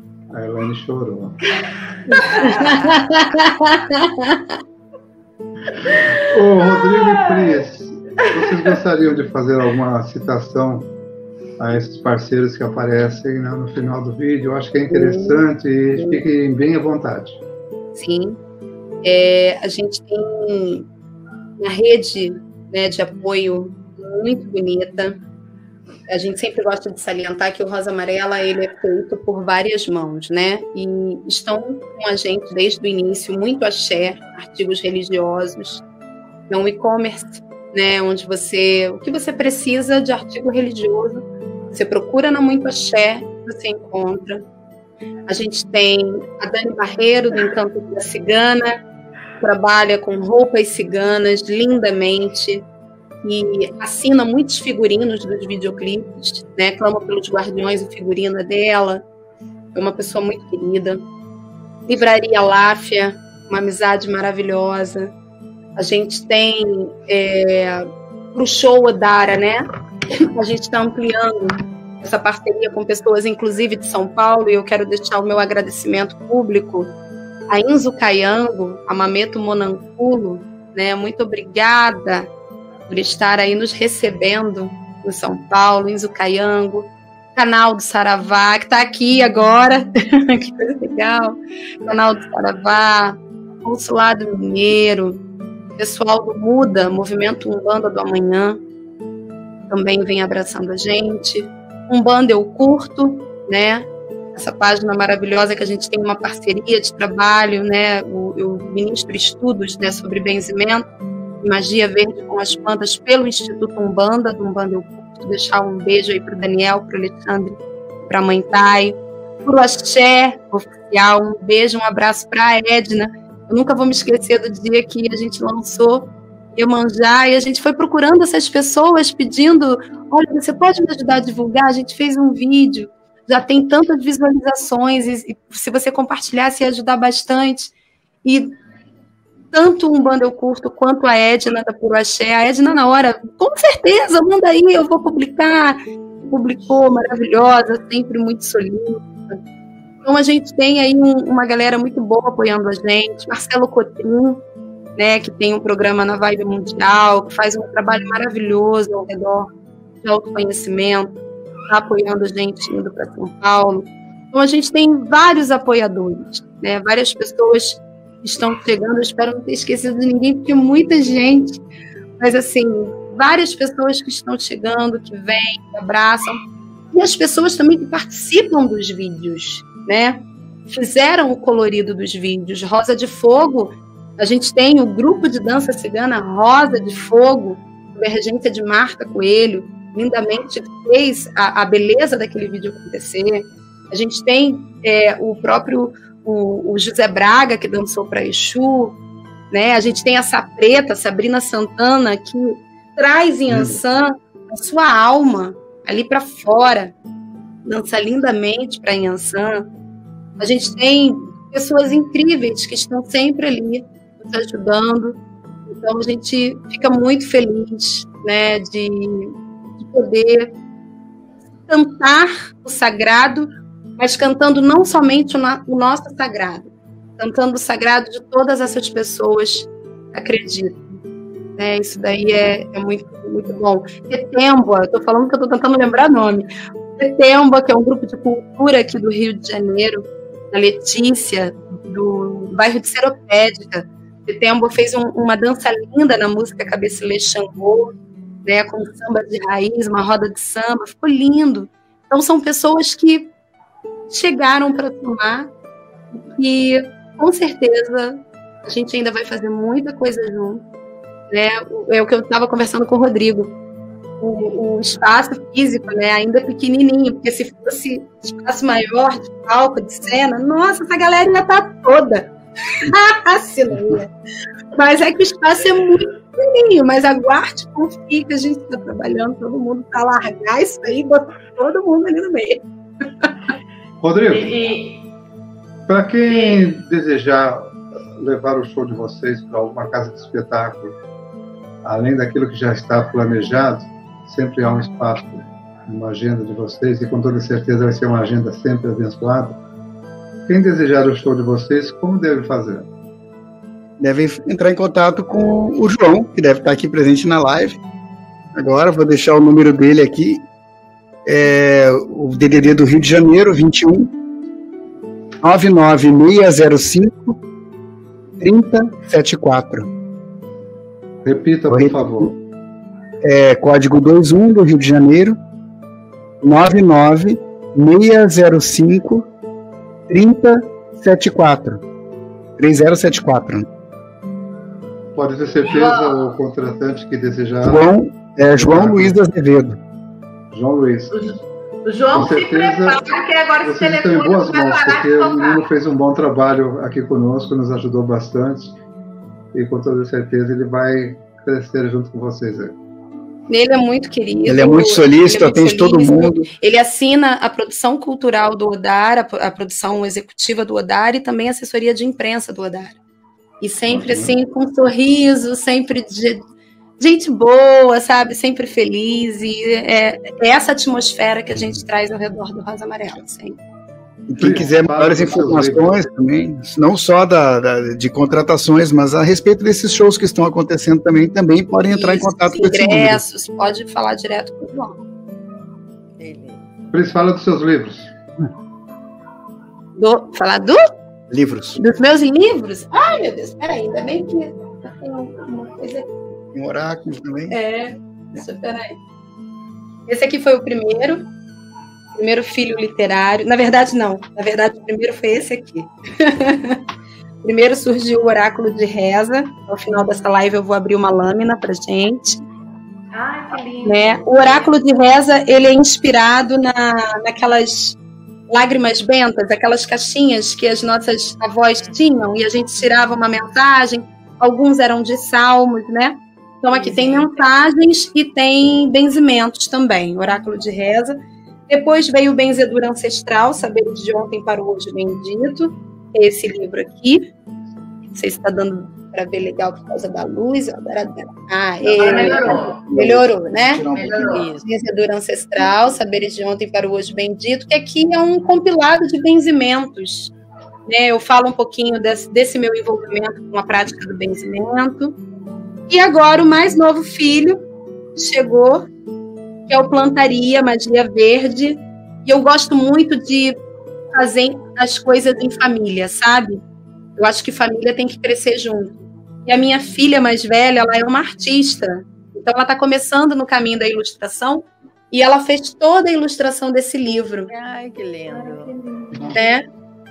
A Elaine chorou. Ô, Rodrigo e Cris, vocês gostariam de fazer alguma citação a esses parceiros que aparecem, né, no final do vídeo? Eu acho que é interessante e fiquem bem à vontade. Sim. A gente tem uma rede, né, de apoio muito bonita. A gente sempre gosta de salientar que o Rosa Amarela ele é feito por várias mãos, né? E estão com a gente desde o início muito axé, artigos religiosos, é um e-commerce, né? Onde o que você precisa de artigo religioso, você procura na Muito Axé, você encontra. A gente tem a Dani Barreiro, do Encanto da Cigana, trabalha com roupas ciganas lindamente, e assina muitos figurinos dos videoclipes, né? Clama pelos Guardiões, o figurino é dela. É uma pessoa muito querida. Livraria Láfia, uma amizade maravilhosa. A gente tem pro show Odara, né? A gente está ampliando essa parceria com pessoas, inclusive de São Paulo, e eu quero deixar o meu agradecimento público a Enzo Caiango, a Mameto Monanculo, né? Muito obrigada por estar aí nos recebendo no São Paulo, Enzo Caiango, canal do Saravá, que está aqui agora, que coisa legal, canal do Saravá, Consulado Mineiro, pessoal do Muda, Movimento Umbanda do Amanhã, também vem abraçando a gente, Umbanda Eu Curto, né, essa página maravilhosa que a gente tem uma parceria de trabalho, né, eu ministro estudos, né, sobre benzimento, Magia Verde com as Plantas pelo Instituto Umbanda, do Umbanda Eu Curto. Deixar um beijo aí para o Daniel, para o Alexandre, para a Mãe Thay. Pro Axé Oficial, um beijo, um abraço para a Edna. Eu nunca vou me esquecer do dia que a gente lançou Iemanjá e a gente foi procurando essas pessoas pedindo, olha, você pode me ajudar a divulgar? A gente fez um vídeo, já tem tantas visualizações e se você compartilhasse ia ajudar bastante. E tanto o Umbanda Eu Curto quanto a Edna da Puro Axé, a Edna na hora, com certeza, manda aí, eu vou publicar. Publicou, maravilhosa, sempre muito solícita. Então a gente tem aí uma galera muito boa apoiando a gente, Marcelo Cotrim, né, que tem um programa na Vibe Mundial, que faz um trabalho maravilhoso ao redor de autoconhecimento, está apoiando a gente indo para São Paulo. Então a gente tem vários apoiadores, né, várias pessoas que estão chegando, eu espero não ter esquecido de ninguém, porque muita gente, mas assim, várias pessoas que estão chegando, que vêm, que abraçam, e as pessoas também que participam dos vídeos, né? Fizeram o colorido dos vídeos. Rosa de Fogo, a gente tem o grupo de dança cigana Rosa de Fogo, a regência de Marta Coelho, lindamente fez a beleza daquele vídeo acontecer. A gente tem o próprio o José Braga, que dançou para Exu, né? A gente tem a Sapreta, Sabrina Santana, que traz Yansan a sua alma ali para fora, dança lindamente para Yansan. A gente tem pessoas incríveis que estão sempre ali nos ajudando. Então a gente fica muito feliz, né, de poder cantar o sagrado, mas cantando não somente o nosso sagrado, cantando o sagrado de todas essas pessoas que acreditam. Isso daí é muito, muito bom. Tetemba, estou falando que eu estou tentando lembrar o nome. Tetemba, que é um grupo de cultura aqui do Rio de Janeiro, da Letícia, do bairro de Seropédica. Tetemba fez uma dança linda na música Cabecilê Xangô, né, com samba de raiz, uma roda de samba, ficou lindo. Então são pessoas que chegaram para somar e com certeza a gente ainda vai fazer muita coisa junto, né? É o que eu estava conversando com o Rodrigo, o espaço físico, né, ainda pequenininho, porque se fosse espaço maior de palco, de cena, nossa, essa galera ia estar toda se não ia. Mas é que o espaço é muito pequenininho, mas aguarde, confie que a gente está trabalhando, todo mundo para largar isso aí, botar todo mundo ali no meio. Rodrigo, para quem desejar levar o show de vocês para alguma casa de espetáculo, além daquilo que já está planejado, sempre há um espaço, uma agenda de vocês, e com toda certeza vai ser uma agenda sempre abençoada. Quem desejar o show de vocês, como deve fazer? Devem entrar em contato com o João, que deve estar aqui presente na live. Agora, vou deixar o número dele aqui. O DDD do Rio de Janeiro, 21 99605 3074. Repita, por favor. Código 21 do Rio de Janeiro, 99605 3074. 3074. Pode ter certeza, o contratante que desejar. João Luiz Azevedo. João Luiz. O João, se prepara, que agora esse vocês estão em boas mãos, porque o menino fez um bom trabalho aqui conosco, nos ajudou bastante, e com toda certeza ele vai crescer junto com vocês aí. Ele é muito querido. Ele é muito solícito, atende todo mundo. Ele assina a produção cultural do Odar, a produção executiva do Odar e também a assessoria de imprensa do Odar. E sempre assim, com um sorriso, sempre gente boa, sabe? Sempre feliz. E é essa atmosfera que a gente traz ao redor do Rosa Amarela, sempre. E quem quiser maiores informações também, não só de contratações, mas a respeito desses shows que estão acontecendo também podem entrar em contato com esse ingressos, pode falar direto com o João. Pris, fala dos seus livros. Falar do? Livros. Dos meus livros? Ai, meu Deus, peraí, ainda bem que tem uma coisa aqui. Um oráculo também? Peraí. Esse aqui foi o primeiro filho literário. Na verdade, não. Na verdade, o primeiro foi esse aqui. Primeiro surgiu o Oráculo de Reza. Ao final dessa live eu vou abrir uma lâmina pra gente. Ai, que lindo. Né? O Oráculo de Reza, ele é inspirado naquelas lágrimas bentas, aquelas caixinhas que as nossas avós tinham e a gente tirava uma mensagem. Alguns eram de salmos, né? Então aqui tem mensagens e tem benzimentos também, oráculo de reza. Depois veio o benzedura ancestral, Saberes de Ontem para o Hoje Bendito. É esse livro aqui. Não sei se está dando para ver legal por causa da luz. Melhorou, né? Melhorou. Benzedura ancestral, Saberes de Ontem para o Hoje Bendito, que aqui é um compilado de benzimentos. Né? Eu falo um pouquinho desse meu envolvimento com a prática do benzimento. E agora o mais novo filho chegou, que é o Plantaria, Magia Verde. E eu gosto muito de fazer as coisas em família, sabe? Eu acho que família tem que crescer junto. E a minha filha mais velha, ela é uma artista. Então ela está começando no caminho da ilustração e ela fez toda a ilustração desse livro. Ai, que lindo. Né?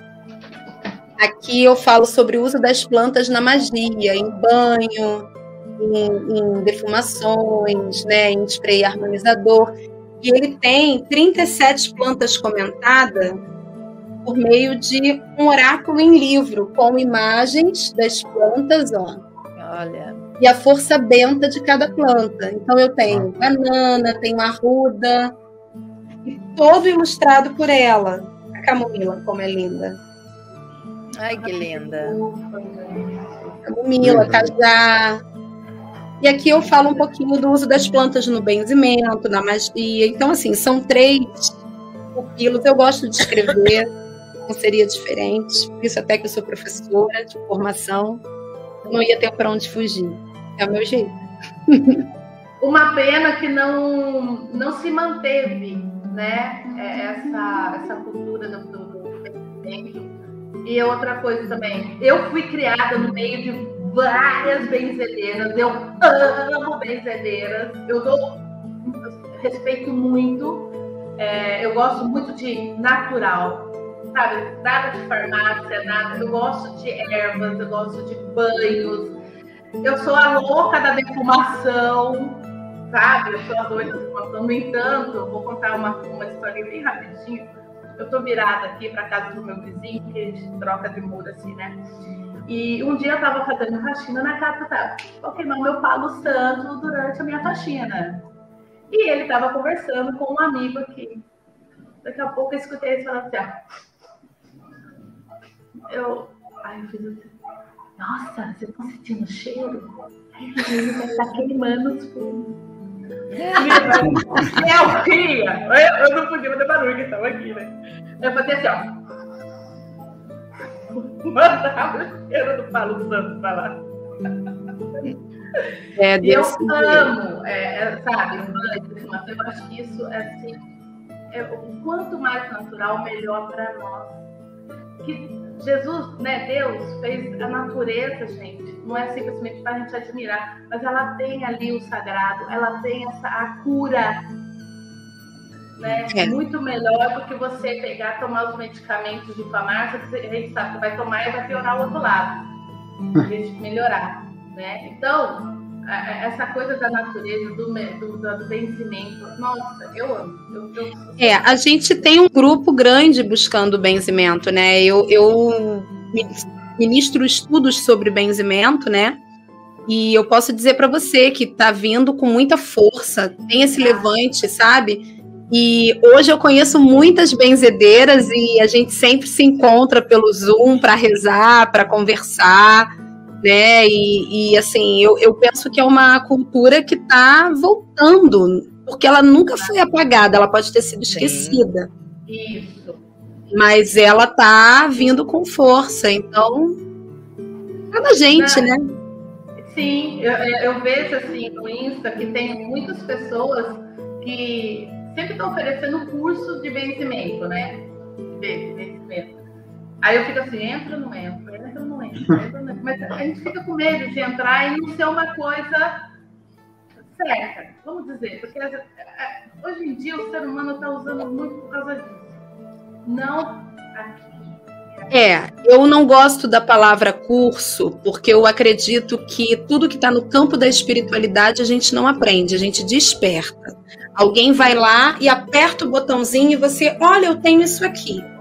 Aqui eu falo sobre o uso das plantas na magia, em banho, em defumações, né, em spray harmonizador. E ele tem 37 plantas comentadas por meio de um oráculo em livro, com imagens das plantas, ó. Olha. E a força benta de cada planta. Então eu tenho banana, tenho arruda, e todo ilustrado por ela. A camomila, como é linda. Ai, que linda. Camomila, cajá. E aqui eu falo um pouquinho do uso das plantas no benzimento, na magia. Então, assim, são 3 pupilos. Eu gosto de escrever, não seria diferente. Por isso até que eu sou professora de formação. Eu não ia ter para onde fugir. É o meu jeito. Uma pena que não se manteve, né? Essa cultura do benzimento. E outra coisa também, eu fui criada no meio de várias benzedeiras, eu amo benzedeiras, eu respeito muito, eu gosto muito de natural, sabe? Nada de farmácia, nada. Eu gosto de ervas, eu gosto de banhos, eu sou a louca da defumação, sabe? Eu sou a doida da defumação. No entanto, eu vou contar uma história bem rapidinho. Eu tô virada aqui para casa do meu vizinho, que a gente troca de muro assim, né? E um dia eu tava fazendo faxina na casa, vou queimar meu palo santo durante a minha faxina. E ele tava conversando com um amigo aqui. Daqui a pouco eu escutei ele falando assim, Aí eu fiz assim, nossa, vocês estão sentindo o cheiro? Ele vai estar queimando os fogos. Eu ria, eu não podia fazer barulho que estava aqui, né? Eu fazia assim, mandava o cheiro do palo santo pra lá. Eu amo, sabe, eu acho que isso é assim, o quanto mais natural, melhor para nós. Que Jesus, né, Deus fez a natureza, gente, não é simplesmente para a gente admirar, mas ela tem ali o sagrado, ela tem a cura, né? Muito melhor do que você pegar, tomar os medicamentos de farmácia, que a gente sabe que vai tomar e vai piorar o outro lado, em vez de melhorar, né? Então, essa coisa da natureza, do benzimento, nossa, eu amo. A gente tem um grupo grande buscando benzimento, né? Eu ministro estudos sobre benzimento, né? E eu posso dizer para você que está vindo com muita força, tem esse levante, sabe? E hoje eu conheço muitas benzedeiras e a gente sempre se encontra pelo Zoom para rezar, para conversar, né? E assim, eu penso que é uma cultura que está voltando, porque ela nunca foi apagada, ela pode ter sido esquecida. Isso. Mas ela está vindo com força, então é da gente, né? Sim, eu vejo assim no Insta que tem muitas pessoas que sempre estão oferecendo curso de benzimento, né? Benzimento. Aí eu fico assim, entra ou não entra? Entra ou não entra? Mas a gente fica com medo de entrar e não ser uma coisa certa, vamos dizer. Porque hoje em dia o ser humano está usando muito por causa disso. Não aqui. Eu não gosto da palavra curso, porque eu acredito que tudo que está no campo da espiritualidade a gente não aprende, a gente desperta. Alguém vai lá e aperta o botãozinho e você, olha, eu tenho isso aqui.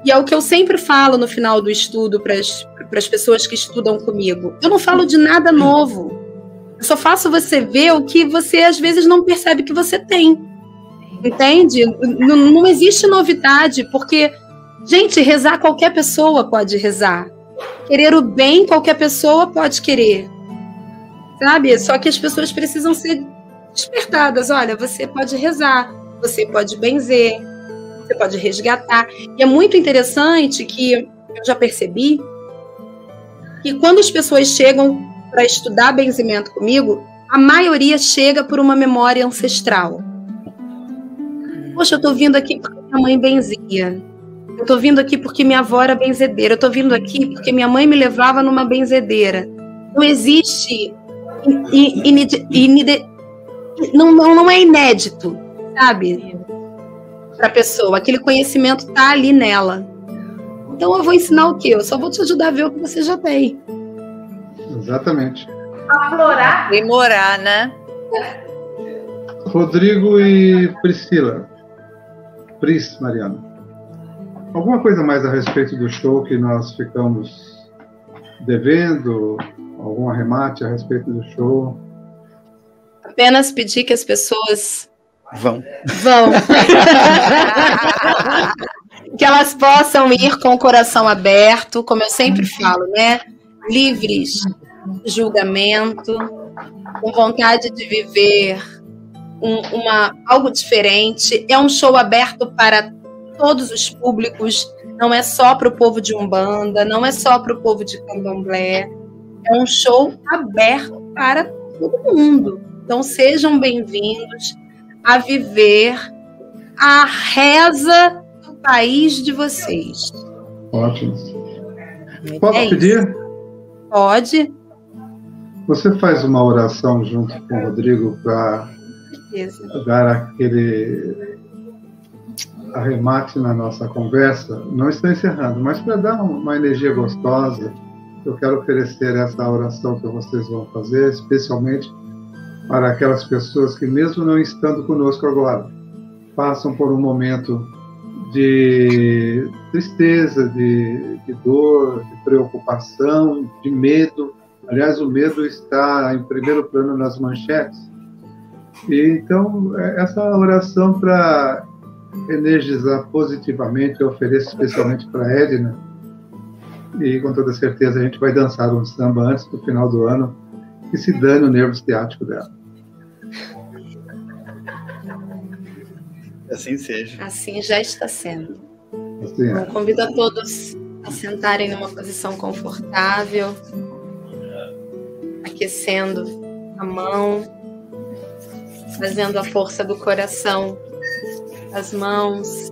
E é o que eu sempre falo no final do estudo para as pessoas que estudam comigo. Eu não falo de nada novo. Eu só faço você ver o que você às vezes não percebe que você tem. Entende? Não existe novidade, porque, gente, rezar qualquer pessoa pode rezar. Querer o bem qualquer pessoa pode querer. Sabe? Só que as pessoas precisam ser despertadas. Olha, você pode rezar, você pode benzer, você pode resgatar. E é muito interessante que eu já percebi que quando as pessoas chegam para estudar benzimento comigo, a maioria chega por uma memória ancestral. Poxa, eu estou vindo aqui porque minha mãe benzia. Eu estou vindo aqui porque minha avó era benzedeira. Eu estou vindo aqui porque minha mãe me levava numa benzedeira. Não existe... Não é inédito, sabe? Para a pessoa. Aquele conhecimento está ali nela. Então eu vou ensinar o quê? Eu só vou te ajudar a ver o que você já tem. Exatamente. Aflorar. Aprimorar, né? Rodrigo e Priscila. Mariana. Alguma coisa mais a respeito do show que nós ficamos devendo? Algum arremate a respeito do show? Apenas pedir que as pessoas Vão. Que elas possam ir com o coração aberto, como eu sempre falo, né? Livres de julgamento, com vontade de viver algo diferente. É um show aberto para todos os públicos, não é só para o povo de Umbanda, não é só para o povo de Candomblé. É um show aberto para todo mundo. Então sejam bem-vindos a viver a reza do país de vocês. Ótimo. Posso pedir? Pode. Você faz uma oração junto com o Rodrigo para dar aquele arremate na nossa conversa? Não estou encerrando, mas para dar uma energia gostosa, eu quero oferecer essa oração que vocês vão fazer, especialmente para aquelas pessoas que, mesmo não estando conosco agora, passam por um momento de tristeza, de dor, de preocupação, de medo. Aliás, o medo está em primeiro plano nas manchetes. E, então, essa oração para energizar positivamente, eu ofereço especialmente para a Edna, e com toda certeza a gente vai dançar um samba antes do final do ano, que se dane o nervo ciático dela. Assim seja. Assim já está sendo. Assim é. Eu convido a todos a sentarem numa posição confortável, aquecendo a mão, fazendo a força do coração, as mãos.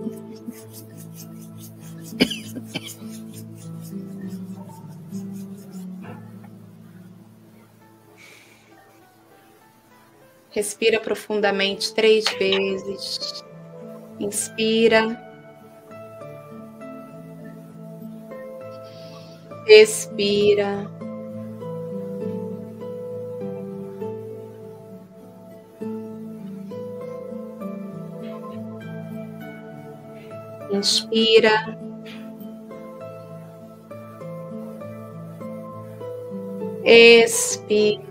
Respira profundamente 3 vezes. Inspira. Expira. Inspira. Expira.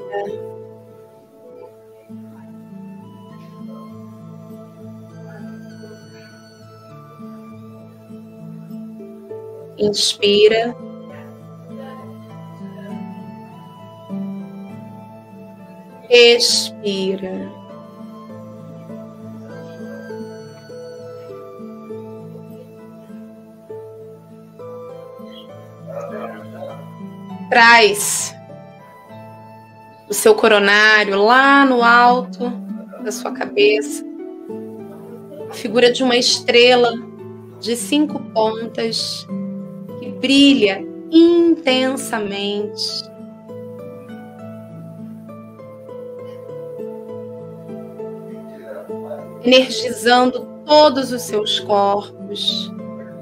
Inspira. Expira. Traz o seu coronário lá no alto da sua cabeça, a figura de uma estrela de 5 pontas que brilha intensamente. Energizando todos os seus corpos.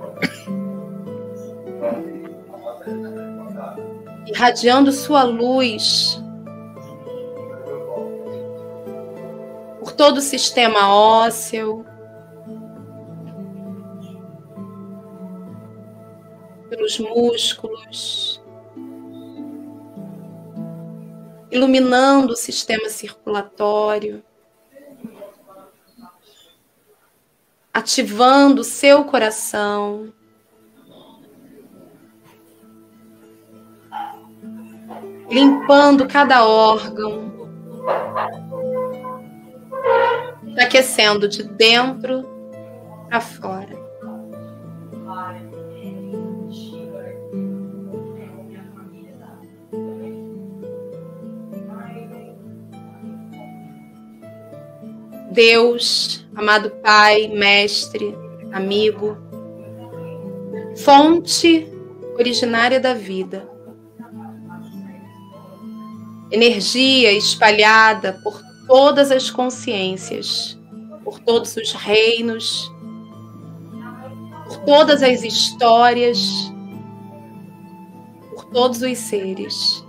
Irradiando sua luz por todo o sistema ósseo, pelos músculos, iluminando o sistema circulatório, ativando o seu coração, limpando cada órgão, aquecendo de dentro para fora. Deus, amado Pai, Mestre, amigo, fonte originária da vida, energia espalhada por todas as consciências, por todos os reinos, por todas as histórias, por todos os seres.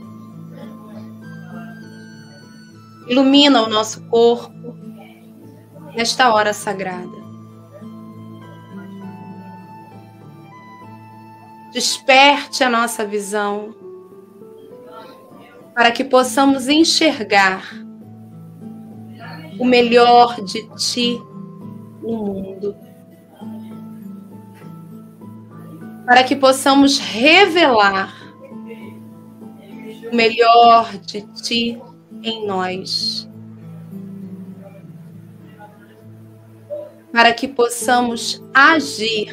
Ilumina o nosso corpo nesta hora sagrada. Desperte a nossa visão para que possamos enxergar o melhor de Ti no mundo. Para que possamos revelar o melhor de Ti em nós. Para que possamos agir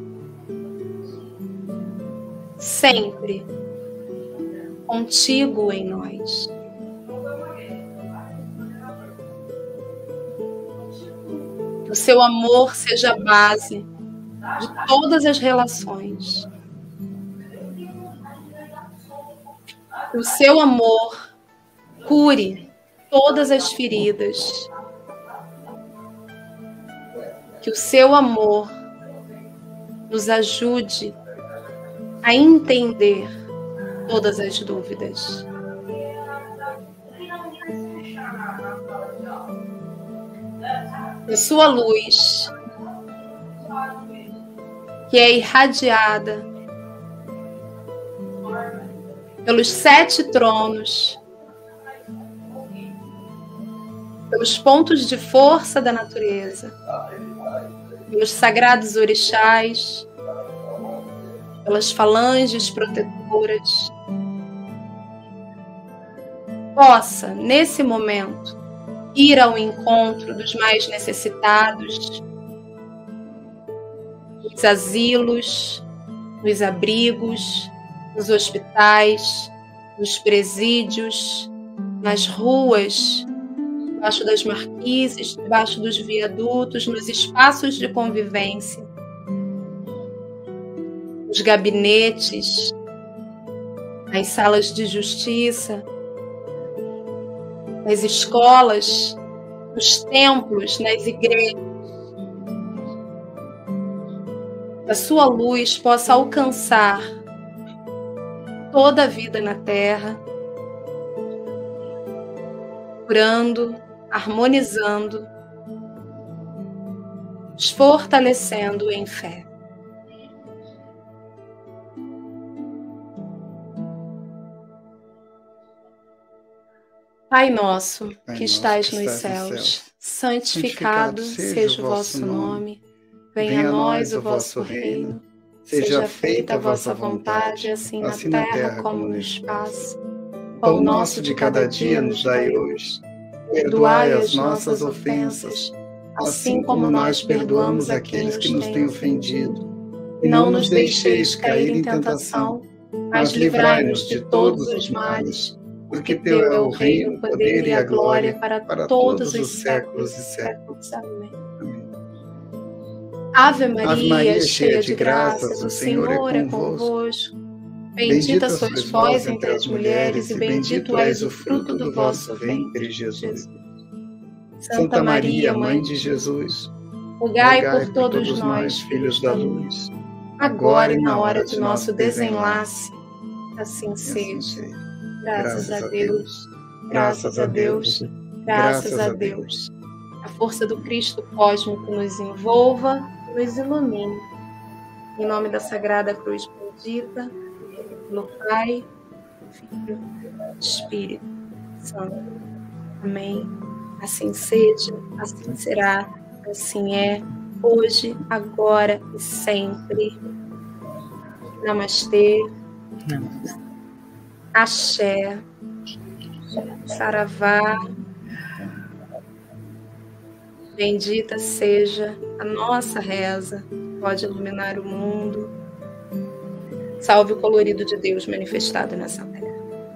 sempre contigo em nós. Que o seu amor seja a base de todas as relações. Que o seu amor cure todas as feridas. Que o seu amor nos ajude a entender todas as dúvidas. A sua luz, que é irradiada pelos 7 tronos, pelos pontos de força da natureza, pelos sagrados orixás, pelas falanges protetoras, possa, nesse momento, ir ao encontro dos mais necessitados, nos asilos, nos abrigos, nos hospitais, nos presídios, nas ruas, debaixo das marquises, debaixo dos viadutos, nos espaços de convivência, nos gabinetes, nas salas de justiça, nas escolas, nos templos, nas igrejas. Que a sua luz possa alcançar toda a vida na Terra, curando, harmonizando, nos fortalecendo em fé. Pai nosso, que estais nos céus, santificado seja o vosso nome, venha a nós o vosso reino, seja feita a vossa vontade, assim na terra como no espaço. Pão nosso de cada dia nos dai hoje. Perdoai as nossas ofensas, assim como nós perdoamos aqueles que nos têm ofendido. E não nos deixeis cair em tentação, mas livrai-nos de todos os males, porque teu é o reino, o poder e a glória para todos os séculos e séculos. Amém. Ave Maria, cheia de graças, o Senhor é convosco. Bendita sois vós entre as mulheres, e bendito és o fruto do vosso ventre, Jesus. Santa Maria, Mãe de Jesus, rogai por todos nós, filhos da luz, agora e na hora de nosso desenlace. Assim seja. Graças a Deus, graças a Deus, graças a Deus. A força do Cristo cósmico nos envolva, nos ilumine. Em nome da Sagrada Cruz bendita pelo Pai, Filho, Espírito Santo. Amém. Assim seja, assim será, assim é, hoje, agora e sempre. Namastê. Axé. Saravá. Bendita seja a nossa reza, pode iluminar o mundo. Salve o colorido de Deus manifestado nessa terra.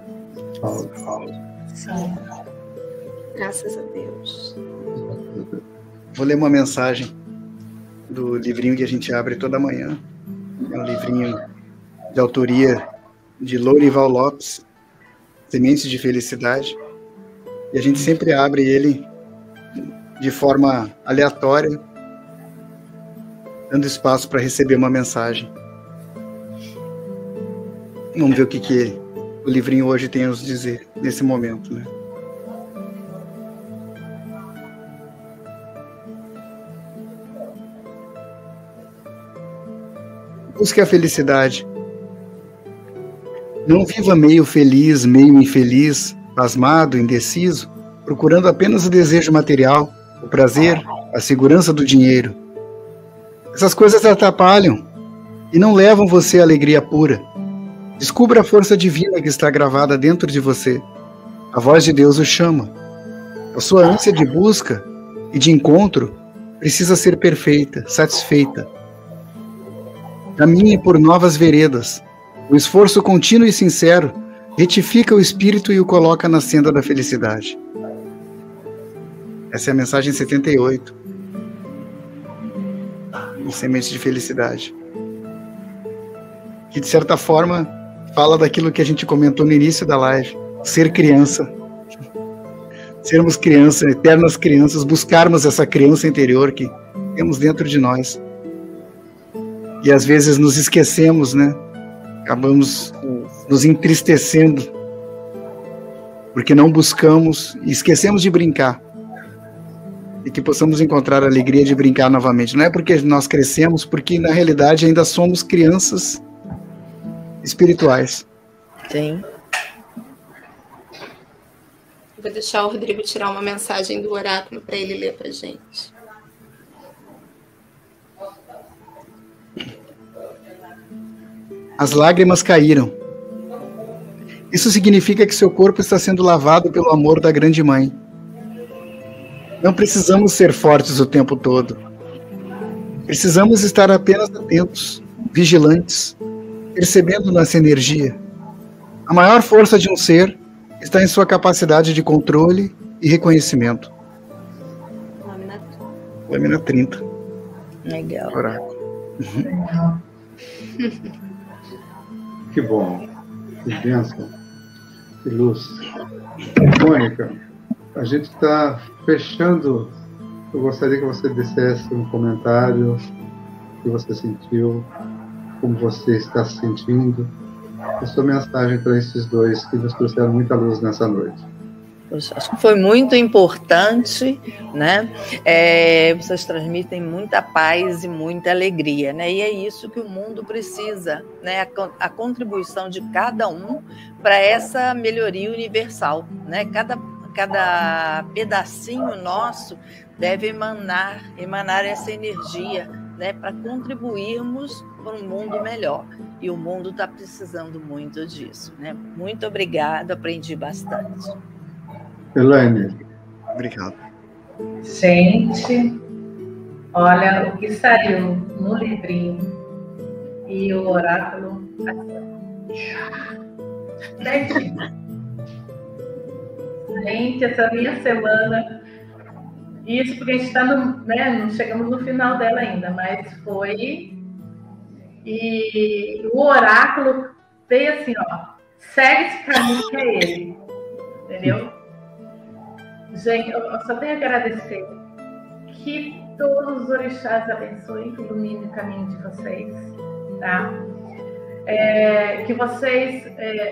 Sim. Graças a Deus. Vou ler uma mensagem do livrinho que a gente abre toda manhã. É um livrinho de autoria de Lourival Lopes, Sementes de Felicidade. E a gente sempre abre ele de forma aleatória, dando espaço para receber uma mensagem. Vamos ver o que o livrinho hoje tem a nos dizer nesse momento, né? Busque a felicidade. Não viva meio feliz, meio infeliz, pasmado, indeciso, procurando apenas o desejo material, o prazer, a segurança do dinheiro. Essas coisas atrapalham e não levam você à alegria pura. Descubra a força divina que está gravada dentro de você. A voz de Deus o chama. A sua ânsia de busca e de encontro precisa ser perfeita, satisfeita. Caminhe por novas veredas. O esforço contínuo e sincero retifica o espírito e o coloca na senda da felicidade. Essa é a mensagem 78. Em Sementes de Felicidade. Que, de certa forma, fala daquilo que a gente comentou no início da live. Ser criança. Sermos crianças, eternas crianças, buscarmos essa criança interior que temos dentro de nós. E às vezes nos esquecemos, né? Acabamos nos entristecendo porque não buscamos e esquecemos de brincar. E que possamos encontrar a alegria de brincar novamente. Não é porque nós crescemos, porque na realidade ainda somos crianças espirituais. Sim. Vou deixar o Rodrigo tirar uma mensagem do oráculo para ele ler para a gente. As lágrimas caíram. Isso significa que seu corpo está sendo lavado pelo amor da Grande Mãe. Não precisamos ser fortes o tempo todo. Precisamos estar apenas atentos, vigilantes, percebendo nossa energia. A maior força de um ser está em sua capacidade de controle e reconhecimento. Lâmina 30. Legal. Oráculo. Que bom, que bênção, que luz. Mônica, a gente está fechando. Eu gostaria que você dissesse um comentário, o que você sentiu, como você está se sentindo, a sua mensagem para esses dois que nos trouxeram muita luz nessa noite. Acho que foi muito importante, né? Vocês transmitem muita paz e muita alegria, né? E é isso que o mundo precisa, né? A contribuição de cada um para essa melhoria universal, né? Cada pedacinho nosso deve emanar essa energia, né? Para contribuirmos para um mundo melhor. E o mundo está precisando muito disso, né? Muito obrigada, aprendi bastante. Elaine. Obrigado. Gente, olha o que saiu no livrinho e o oráculo certinho. Gente, essa minha semana, isso porque a gente está não chegamos no final dela ainda, mas foi, e o oráculo veio assim, ó, segue esse caminho que é ele, entendeu? Gente, eu só tenho a agradecer que todos os orixás abençoem e iluminem o caminho de vocês, tá? Que vocês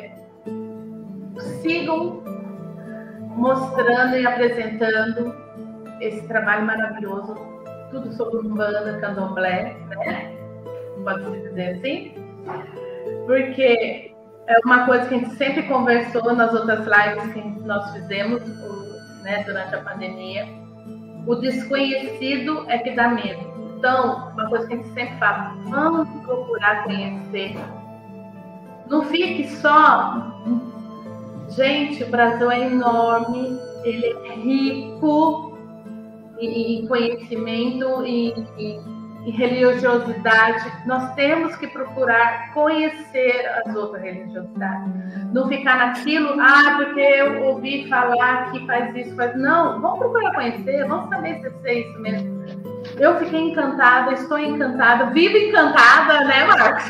sigam mostrando e apresentando esse trabalho maravilhoso, tudo sobre Umbanda, Candomblé, né? Pode-se dizer assim. porque é uma coisa que a gente sempre conversou nas outras lives que nós fizemos, né, durante a pandemia. O desconhecido é que dá medo. Então, uma coisa que a gente sempre fala, vamos procurar conhecer. Não fique só... Gente, o Brasil é enorme, ele é rico em conhecimento e religiosidade. Nós temos que procurar conhecer as outras religiosidades. Não ficar naquilo, porque eu ouvi falar que faz isso, faz... Não, vamos procurar conhecer, vamos saber se é isso mesmo. Eu fiquei encantada, estou encantada, vivo encantada, né, Marcos?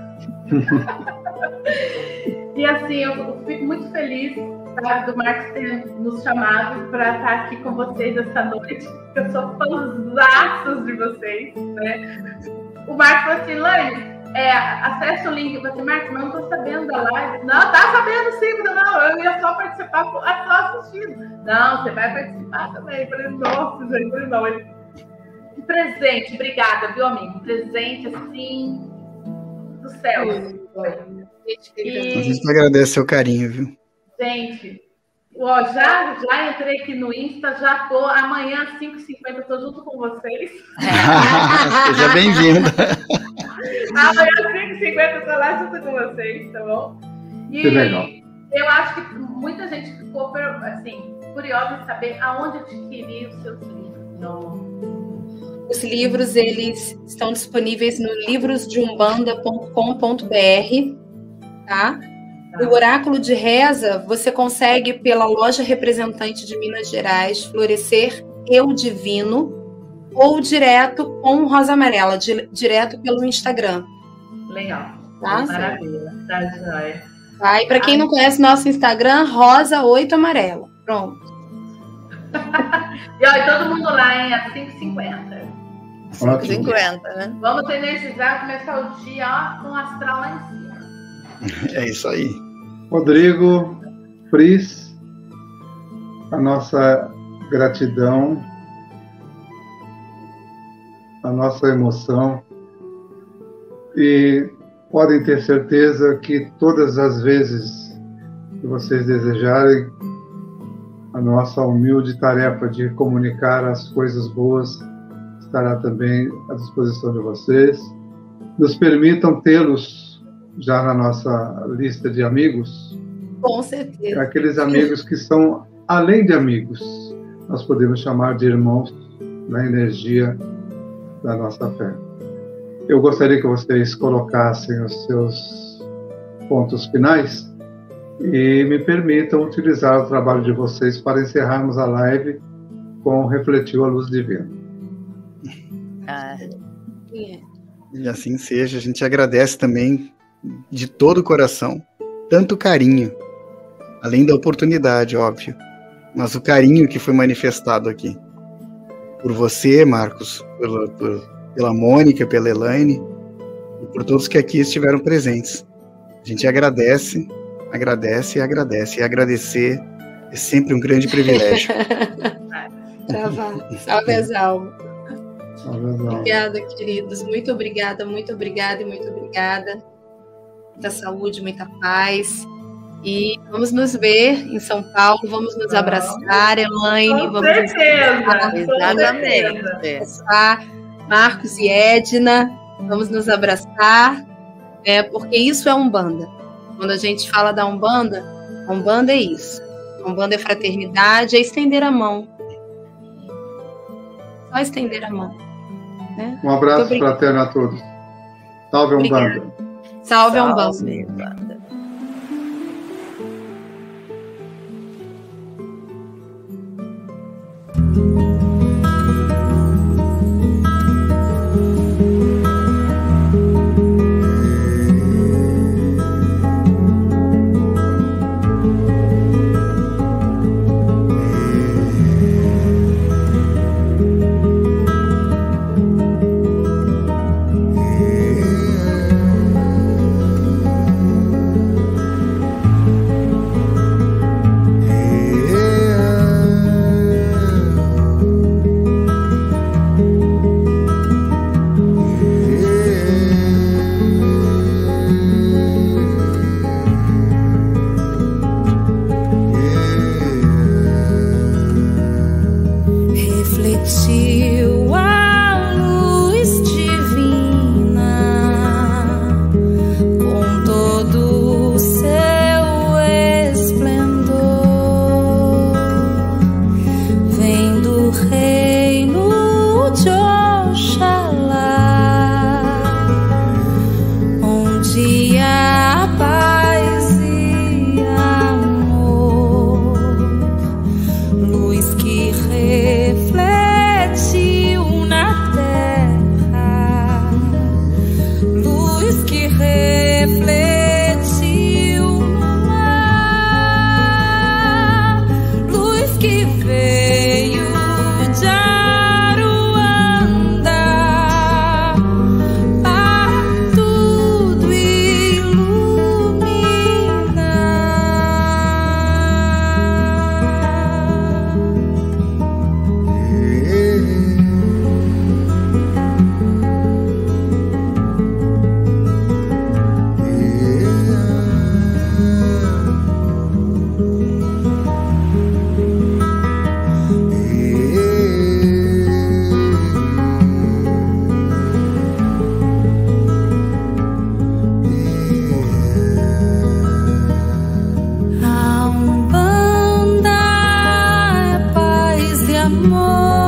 E assim, eu fico muito feliz, sabe, do Marcos ter nos chamado para estar aqui com vocês essa noite. Eu sou fãzaços de vocês, né? O Marcos falou assim, Laine, acessa o link. Eu falei assim, Marcos, mas não estou sabendo da live. Não, tá sabendo sim, não, eu ia só participar, só assistindo. Não, você vai participar também. Eu falei, nossa, gente, não. Um presente, obrigada, viu, amigo? Um presente, assim, do céu. A gente agradece seu carinho, viu? Gente, já entrei aqui no Insta, já tô. Amanhã às 5h50 tô junto com vocês. Seja bem-vinda. Amanhã às 5h50 tô lá junto com vocês, tá bom? E que legal. Eu acho que muita gente ficou assim, curiosa em saber aonde adquirir os seus livros. Os livros, eles estão disponíveis no livrosdeumbanda.com.br, tá? O Oráculo de Reza, você consegue pela loja representante de Minas Gerais, Florescer Eu Divino, ou direto com Rosa Amarela, direto pelo Instagram. Legal. Tá? Maravilha. Tá, joia. Tá, e para quem não conhece nosso Instagram, Rosa8 Amarela. Pronto. E todo mundo lá, hein? Às 5h50. 5h50, né? Vamos energizar, começar o dia com o astral lá em cima. É isso aí. Rodrigo, Pris, a nossa gratidão, a nossa emoção, e podem ter certeza que todas as vezes que vocês desejarem, a nossa humilde tarefa de comunicar as coisas boas estará também à disposição de vocês. Nos permitam tê-los já na nossa lista de amigos. Com certeza. Aqueles amigos que são além de amigos. Nós podemos chamar de irmãos na energia da nossa fé. Eu gostaria que vocês colocassem os seus pontos finais e me permitam utilizar o trabalho de vocês para encerrarmos a live com Refletiu a Luz Divina. E assim seja. A gente agradece também de todo o coração tanto carinho, além da oportunidade, óbvio, mas o carinho que foi manifestado aqui por você, Marcos, pela Mônica, pela Elaine e por todos que aqui estiveram presentes. A gente agradece, agradece e agradece. E agradecer é sempre um grande privilégio. Salve as almas. Obrigada, queridos. Muito obrigada, muito obrigada e muito obrigada. Muita saúde, muita paz. E vamos nos ver em São Paulo, vamos nos abraçar, Elaine, com vamos certeza, abraçar Marcos e Edna, vamos nos abraçar, porque isso é Umbanda. Quando a gente fala da Umbanda, a Umbanda é isso. A Umbanda é fraternidade, é estender a mão. Só estender a mão. Né? Um abraço fraterno a todos. Salve Umbanda. Salve a Umbanda. refletiu a luz divina com todo o seu esplendor. Vem do reino de Oxalá, onde há paz e amor, luz que refletiu na terra, luz que refletiu no mar, luz que veio de Aruanda para tudo A Umbanda é paz e amor,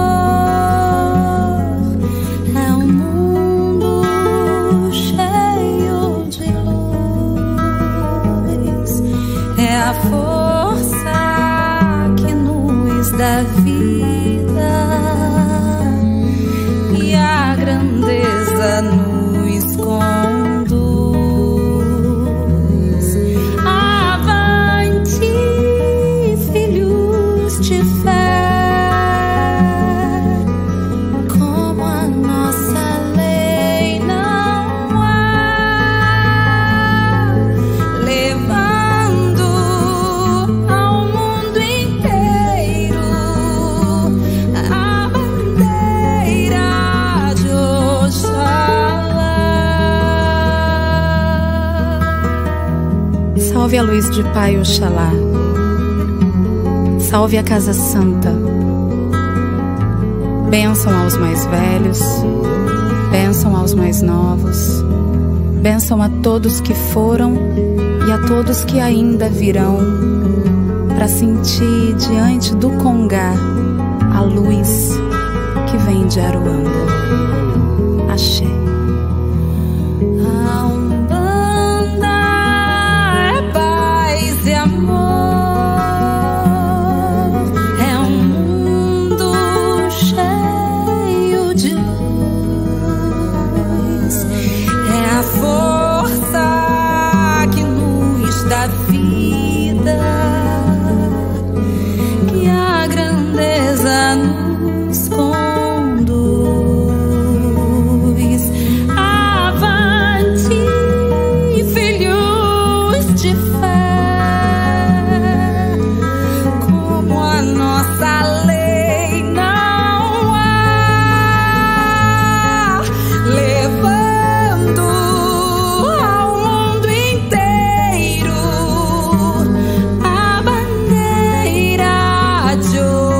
é um mundo cheio de luz, é a força que nos dá vida e a grandeza nos conduz. Avante, filhos de fé, como a nossa lei não há, levando ao mundo inteiro a bandeira de Oxalá. Salve a luz de Pai Oxalá. Salve a Casa Santa. Bênção aos mais velhos, bênção aos mais novos, bênção a todos que foram e a todos que ainda virão, para sentir diante do Congá a luz que vem de Aruanda. Axé. A Umbanda é paz e amor, é um mundo cheio de luz, é a força que nos dá vida e a grandeza nos conduz. Avante, filhos de fé, como a nossa lei não há, levando ao mundo inteiro a bandeira de